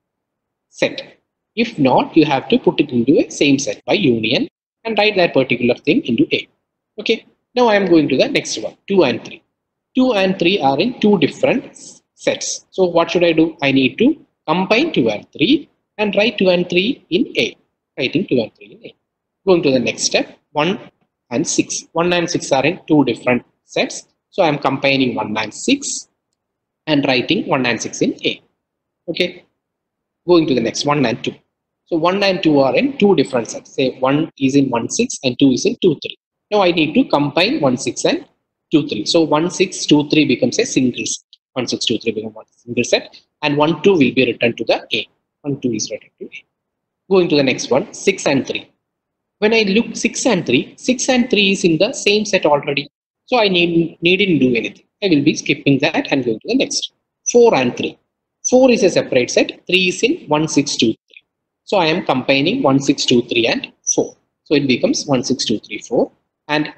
set. If not, you have to put it into a same set by union and write that particular thing into A. Okay, now I am going to the next one, 2 and 3. 2 and 3 are in two different sets. So what should I do? I need to combine 2 and 3 and write 2 and 3 in A. Writing 2 and 3 in A. Going to the next step, 1 and 6. 1 and 6 are in two different sets. So I am combining 1 and 6 and writing 1 and 6 in A. Okay. Going to the next, 1 and 2. So 1 and 2 are in two different sets. Say 1 is in 1 6 and 2 is in 2 3. Now I need to combine 1 6 and 2 3. So 1 6 2 3 becomes a single set. 1 6 2 3 becomes one single set, and 1 2 will be returned to the A. 1 2 is returned to A. Going to the next one, 6 and 3. When I look 6 and 3, 6 and 3 is in the same set already. So I needn't do anything. I will be skipping that and going to the next. 4 and 3. 4 is a separate set. 3 is in 1 6 2 3. So I am combining 1 6 2 3 and 4. So it becomes 1 6 2 3 4, and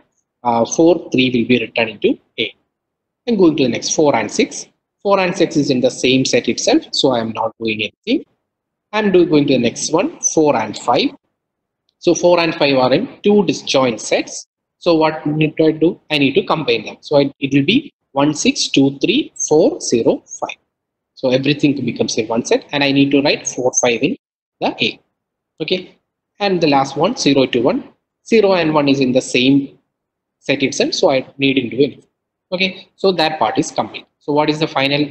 4 3 will be returned into A. And going to the next, 4 and 6. 4 and 6 is in the same set itself. So I am not doing anything. I am going to the next one, 4 and 5. So 4 and 5 are in two disjoint sets. So what need to I do? I need to combine them. So it will be 1 6 2 3 4 0 5. So everything becomes a one set, and I need to write 4 5 in the A. Okay. And the last one, 0 to 1. 0 and 1 is in the same set itself. So I needn't do anything. Okay. So that part is complete. So what is the final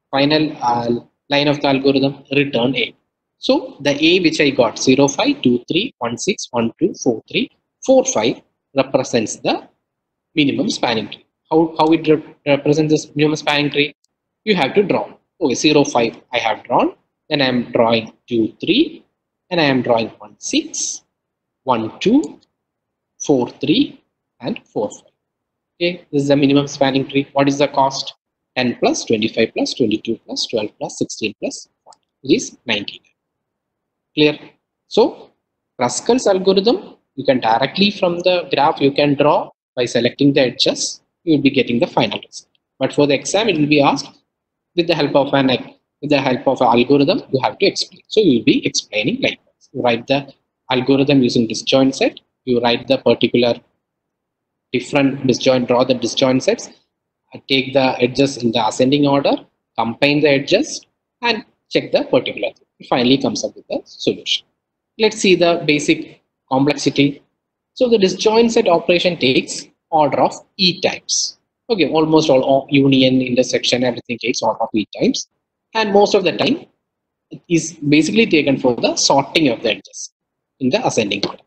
line of the algorithm? Return A. So the A which I got 0 5 2 3 1 6 1 2 4 3 4 5 represents the minimum spanning tree. How it represents this minimum spanning tree? You have to draw. Okay, 0 5 I have drawn. Then I am drawing 2 3, and I am drawing 1 6 1 2 4 3 and 4 5. Okay, this is the minimum spanning tree. What is the cost? 10 plus 25 plus 22 plus 12 plus 16 plus 1, which is 19. Clear? So Ruskell's algorithm, you can directly from the graph you can draw by selecting the edges. You will be getting the final result. But for the exam, it will be asked with the help of an algorithm. You have to explain. So you will be explaining like this. You write the algorithm using disjoint set. You write the particular different disjoint, draw the disjoint sets, take the edges in the ascending order, combine the edges, and check the particular thing. It finally comes up with the solution. Let's see the basic complexity. So the disjoint set operation takes order of E times. Okay, almost all union, intersection, everything takes all of 8 times. And most of the time it is basically taken for the sorting of the edges in the ascending order.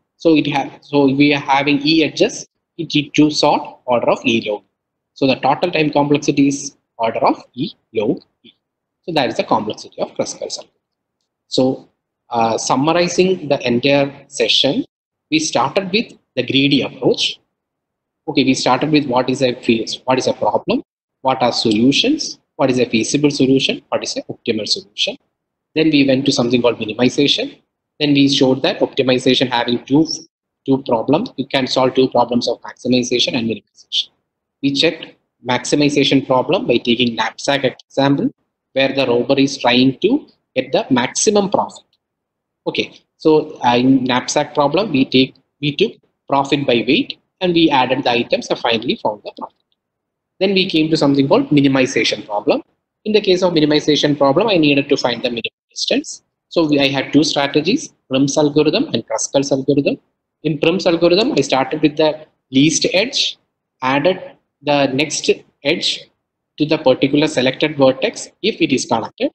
So we are having E edges, it need to sort order of E log. So the total time complexity is order of E log E. So that is the complexity of Kruskal algorithm. So summarizing the entire session, we started with the greedy approach. Okay, we started with what is a problem, what are solutions, what is a feasible solution, what is an optimal solution. Then we went to something called minimization. Then we showed that optimization having two problems. You can solve two problems of maximization and minimization. We checked maximization problem by taking knapsack example, where the robber is trying to get the maximum profit. Okay, so in knapsack problem, we took profit by weight and we added the items and finally found the profit. Then we came to something called minimization problem. In the case of minimization problem, I needed to find the minimum distance. So I had two strategies, Prim's algorithm and Kruskal's algorithm. In Prim's algorithm, I started with the least edge, added the next edge to the particular selected vertex if it is connected.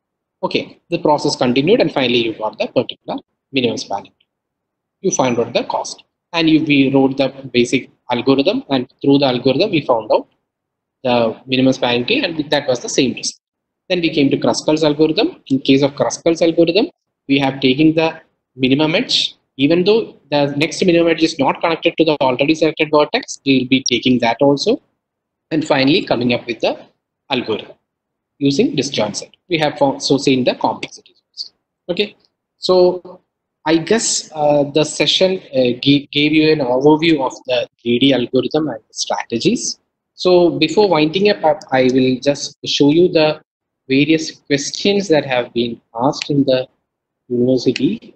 Okay, the process continued and finally you got the particular minimum spanning. You find out the cost. And we wrote the basic algorithm, and through the algorithm we found out the minimum spanning tree, and that was the same result. Then we came to Kruskal's algorithm. In case of Kruskal's algorithm, we have taken the minimum edge. Even though the next minimum edge is not connected to the already selected vertex, we will be taking that also. And finally coming up with the algorithm using disjoint set. We have so seen the complexities. Okay, so I guess the session gave you an overview of the greedy algorithm and the strategies. So before winding up, I will just show you the various questions that have been asked in the university.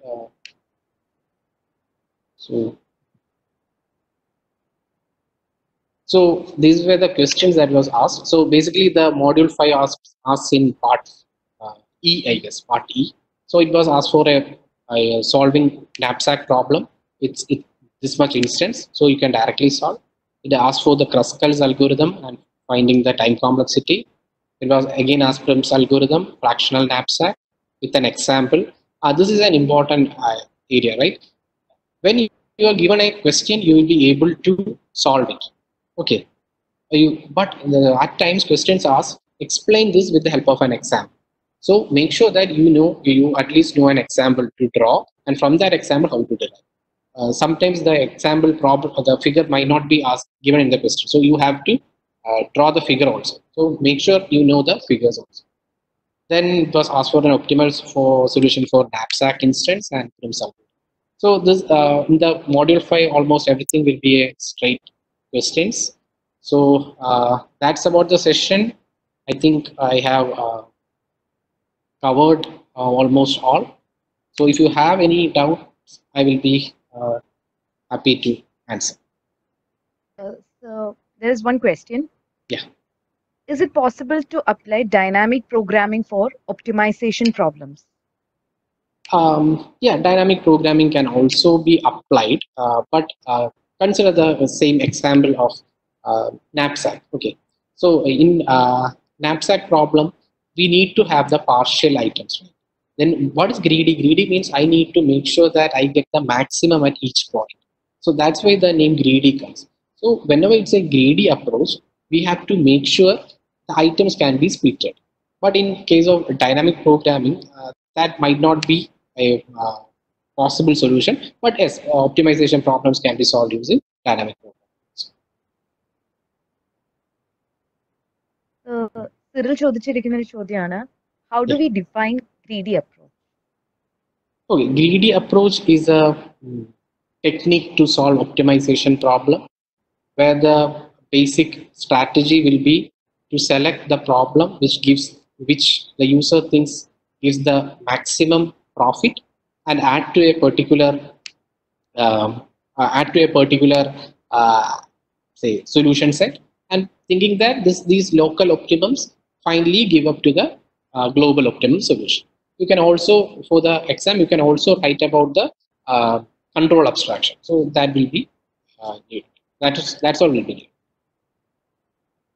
So these were the questions that was asked. So basically the module 5 asks in part E, I guess, part E. So it was asked for a solving knapsack problem. It's this much instance, so you can directly solve. It asked for the Kruskal's algorithm and finding the time complexity. It was again asked Prim's algorithm, fractional knapsack with an example. This is an important area, right? When you are given a question, you will be able to solve it. Okay, but at times questions ask, explain this with the help of an example. So make sure that you at least know an example to draw, and from that example how to derive. Sometimes the example problem, the figure might not be asked given in the question, so you have to draw the figure also. So make sure you know the figures also. Then it was asked for an optimal solution for knapsack instance and Prim's algorithm. So this in the module 5, almost everything will be a straight questions. So that's about the session. I think I have covered almost all. So if you have any doubts, I will be happy to answer.
So there is one question.
Yeah.
Is it possible to apply dynamic programming for optimization problems?
Yeah, dynamic programming can also be applied, but consider the same example of knapsack. Okay, so in knapsack problem, we need to have the partial items. Right? Then what is greedy? Greedy means I need to make sure that I get the maximum at each point. So that's why the name greedy comes. So whenever it's a greedy approach, we have to make sure the items can be splitted. But in case of dynamic programming, that might not be a possible solution. But yes, optimization problems can be solved using dynamic programming.
Cyril ചോദിച്ചിരിക്കുന്ന ഒരു ചോദ്യമാണ്, how do we define greedy approach?
Okay, greedy approach is a technique to solve optimization problem, where the basic strategy will be to select the problem which the user thinks gives the maximum profit and add to a particular say solution set, and thinking that these local optimums finally give up to the global optimum solution. You can also, for the exam, you can also write about the control abstraction. So that will be needed. That's all will be needed.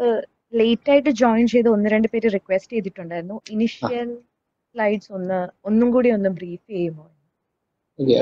Late ആയിട്ട് join ചെയ്ത് ഒന്ന് രണ്ട് പേര് request ചെയ്തിട്ടുണ്ടായിരുന്നു initial slides ഒന്നും കൂടി ഒന്ന് brief ചെയ്യുമോ?
Okay,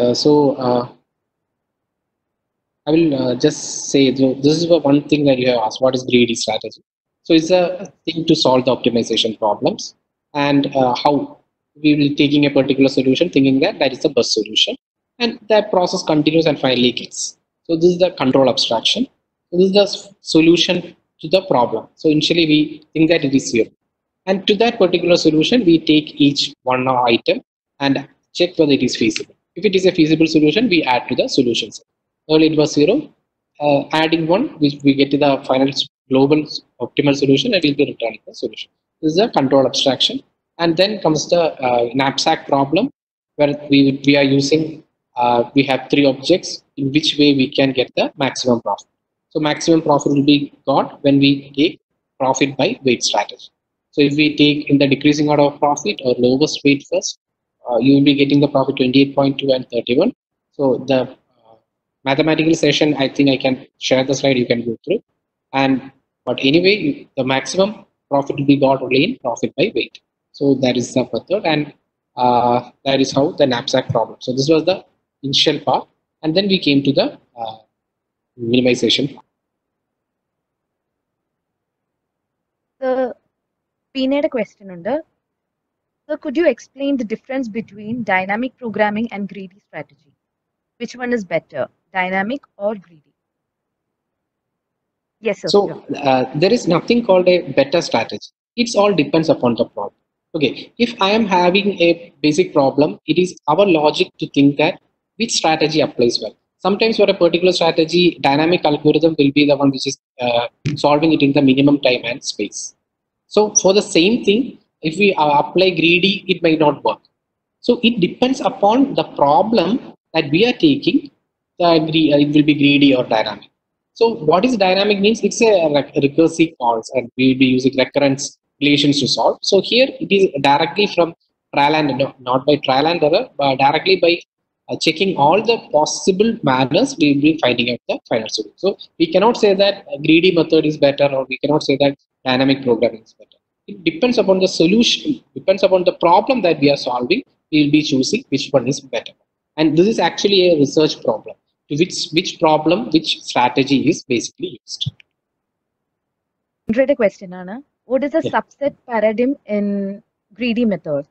I will just say this is one thing that you have asked. What is greedy strategy? So it's a thing to solve the optimization problems, and how we will be taking a particular solution, thinking that that is the best solution, and that process continues and finally gets. So this is the control abstraction. So this is the solution to the problem. So initially we think that it is zero, and to that particular solution we take each one item and check whether it is feasible. If it is a feasible solution, we add to the solution set. Earlier it was zero. Adding one, which we get to the final global optimal solution, and we'll be returning the solution. This is a control abstraction. And then comes the knapsack problem, where we are using, we have three objects in which way we can get the maximum profit. So maximum profit will be got when we take profit by weight strategy. So if we take in the decreasing order of profit or lowest weight first, you will be getting the profit 28.2 and 31. So the mathematical session, I think I can share the slide, you can go through. And but anyway, the maximum profit will be got only in profit by weight. So that is the method, and that is how the knapsack problem. So this was the initial part, and then we came to the minimization part.
Pineda question under. So could you explain the difference between dynamic programming and greedy strategy? Which one is better, dynamic or greedy? Yes, sir.
So there is nothing called a better strategy. It's all depends upon the problem. Okay, if I am having a basic problem, it is our logic to think that which strategy applies well. Sometimes for a particular strategy, dynamic algorithm will be the one which is solving it in the minimum time and space. So for the same thing, if we apply greedy, it may not work. So it depends upon the problem that we are taking. It will be greedy or dynamic. So what is dynamic means it's a recursive calls, and we will be using recurrence relations to solve. So here it is directly from trial and not by trial and error, but directly by checking all the possible manners, we will be finding out the final solution. So we cannot say that a greedy method is better, or we cannot say that dynamic programming is better. It depends upon the solution, depends upon the problem that we are solving. We will be choosing which one is better. And this is actually a research problem. To which problem, which strategy is basically used.
Great question, Anna. What is the subset paradigm in greedy method?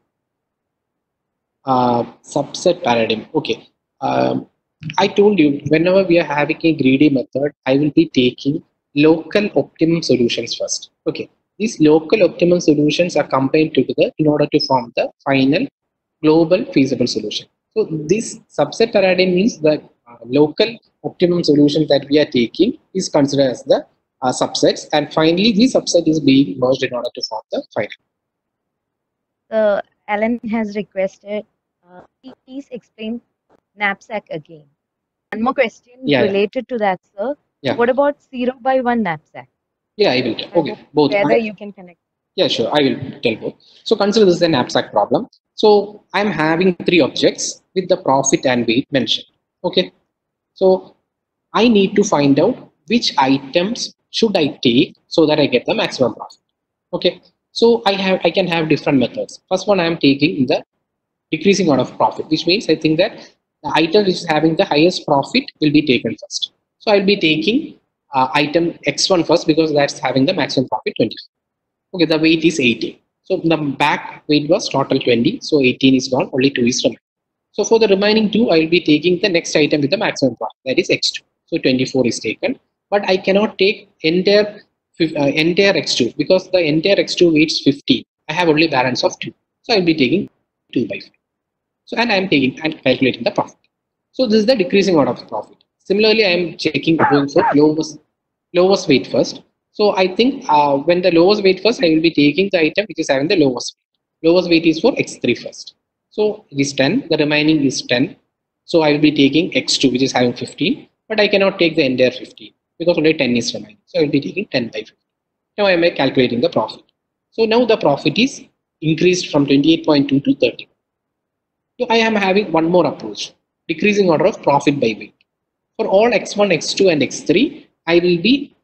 Subset paradigm. Okay. I told you, whenever we are having a greedy method, I will be taking local optimum solutions first. Okay. These local optimum solutions are combined together in order to form the final global feasible solution. So this subset paradigm means that local optimum solution that we are taking is considered as the subsets, and finally the subset is being merged in order to form the final.
Alan has requested, please explain knapsack again. One more question related to that, sir. What about 0/1 knapsack?
Yeah, I will tell. Okay, both.
Whether you can connect.
Yeah, sure. I will tell both. So consider this is a knapsack problem. So I'm having three objects with the profit and weight mentioned. Okay. So I need to find out which items should I take so that I get the maximum profit. Okay. So I can have different methods. First one, I am taking in the decreasing order of profit, which means I think that the item which is having the highest profit will be taken first. So I'll be taking item X1 first because that's having the maximum profit 20. Okay, the weight is 18. So the back weight was total 20. So 18 is gone, only 2 is remaining. So for the remaining 2, I will be taking the next item with the maximum profit, that is X2. So 24 is taken, but I cannot take entire X2 because the entire X2 weighs 15. I have only balance of 2. So I will be taking 2/5. So and I am taking and calculating the profit. So this is the decreasing order of profit. Similarly, I am checking going for lowest weight first. So I think when the lowest weight first, I will be taking the item which is having the lowest weight. Lowest weight is for X3 first. So it is 10, the remaining is 10. So I will be taking X2 which is having 15, but I cannot take the entire 15 because only 10 is remaining. So I will be taking 10/15. Now I am calculating the profit. So now the profit is increased from 28.2 to 30. So I am having one more approach, decreasing order of profit by weight. For all X1, X2 and X3, I will be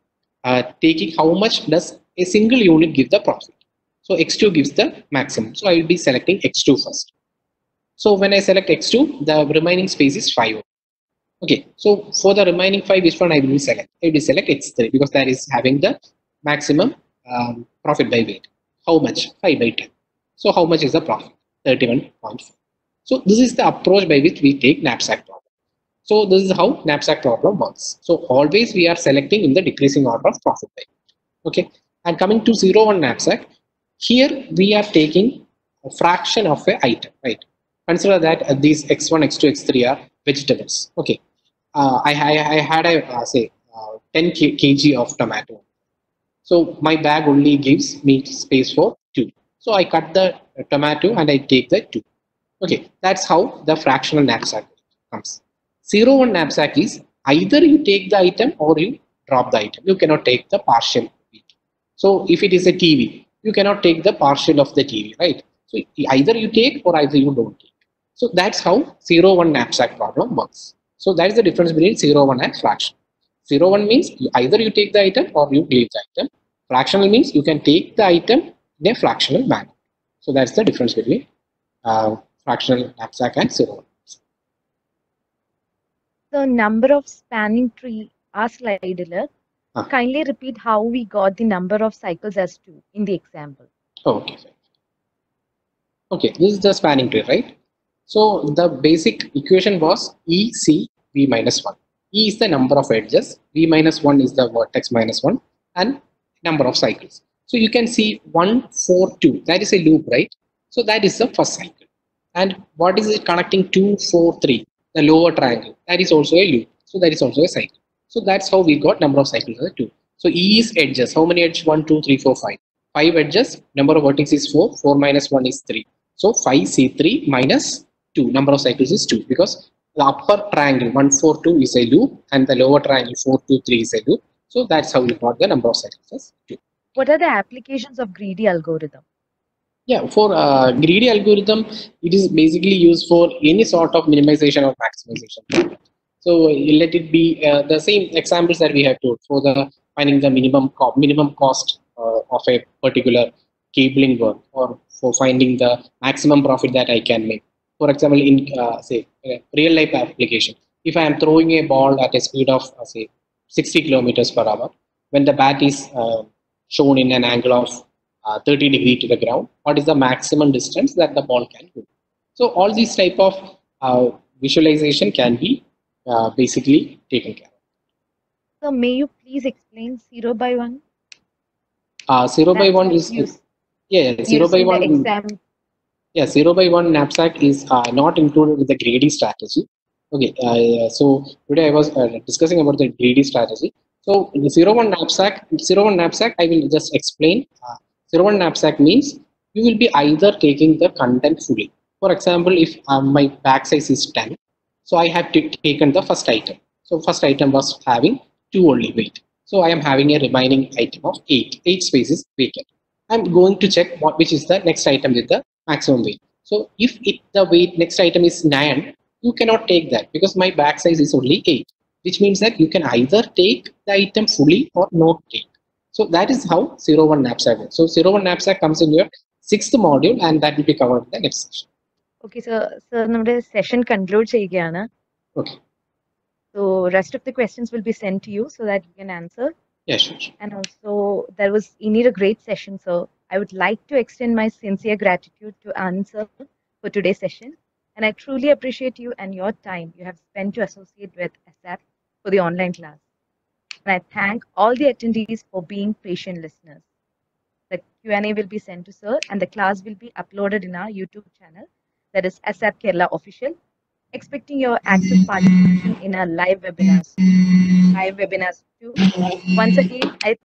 taking how much does a single unit give the profit. So X2 gives the maximum. So I will be selecting X2 first. So when I select X2, the remaining space is 5. Okay, so for the remaining 5, which one I will select? I will select X3 because that is having the maximum profit by weight. How much? 5 by 10. So how much is the profit? 31.5. So this is the approach by which we take knapsack problem. So this is how knapsack problem works. So always we are selecting in the decreasing order of profit by weight. Okay, and coming to 0-1 knapsack, here we are taking a fraction of an item, right? Consider that these X1, X2, X3 are vegetables. Okay, I had a say 10 kg of tomato. So my bag only gives me space for 2. So I cut the tomato and I take the 2. Okay, that's how the fractional knapsack comes. 0-1 knapsack is either you take the item or you drop the item. You cannot take the partial weight. So if it is a TV, you cannot take the partial of the TV, right? So either you take or either you don't take. So that's how 0-1 knapsack problem works. So that is the difference between 0-1 and fraction. 0-1 means either you take the item or you leave the item. Fractional means you can take the item in a fractional manner. So that's the difference between fractional knapsack and 0-1.
The number of spanning tree are slide. Kindly repeat how we got the number of cycles as 2 in the example.
Okay. Okay, this is the spanning tree, right? So the basic equation was EC V minus 1. E is the number of edges, V minus 1 is the vertex minus 1, and number of cycles. So you can see 1, 4, 2. That is a loop, right? So that is the first cycle. And what is it connecting 2, 4, 3? The lower triangle. That is also a loop. So that is also a cycle. So that's how we got number of cycles as 2. So E is edges. How many edges? 1, 2, 3, 4, 5. 5 edges. Number of vertices is 4. 4 minus 1 is 3. So 5C3 minus 2. Number of cycles is 2 because the upper triangle 1, 4, 2 is a loop and the lower triangle 4, 2, 3 is a loop. So that's how we got the number of cycles as 2.
What are the applications of greedy algorithm?
Yeah, for greedy algorithm, it is basically used for any sort of minimization or maximization. So let it be the same examples that we have told for the finding the minimum cost of a particular cabling work, or for finding the maximum profit that I can make. For example, in say real life application, if I am throwing a ball at a speed of say 60 kilometers per hour, when the bat is shown in an angle of 30 degree to the ground, what is the maximum distance that the ball can go? So all these type of visualization can be basically taken care of.
So may you please explain 0 by 1?
0 by 1 is 0 by 1. Yeah, 0 by 1 knapsack is not included with the greedy strategy. Okay, so today I was discussing about the greedy strategy. So the 0-1 knapsack, I will just explain. 0-1 knapsack means you will be either taking the content fully. For example, if my bag size is 10, so I have taken the first item. So first item was having 2 only weight. So I am having a remaining item of 8 spaces vacant. I'm going to check which is the next item with the maximum weight. So if the weight next item is 9, you cannot take that because my bag size is only 8, which means that you can either take the item fully or not take. So that is how 0-1 knapsack works. So 0-1 knapsack comes in your 6th module and that will be covered in the next session.
Okay, so നമ്മുടെ session conclude ചെയ്യുകയാണ്.
Okay.
So rest of the questions will be sent to you so that you can answer.
Yeah, sure.
And also there was indeed a great session, so I would like to extend my sincere gratitude to answer for today's session. And I truly appreciate you and your time you have spent to associate with ASAP for the online class. And I thank all the attendees for being patient listeners. The Q&A will be sent to sir and the class will be uploaded in our YouTube channel, that is ASAP Kerala Official. Expecting your active participation in our live webinars too. Once again, I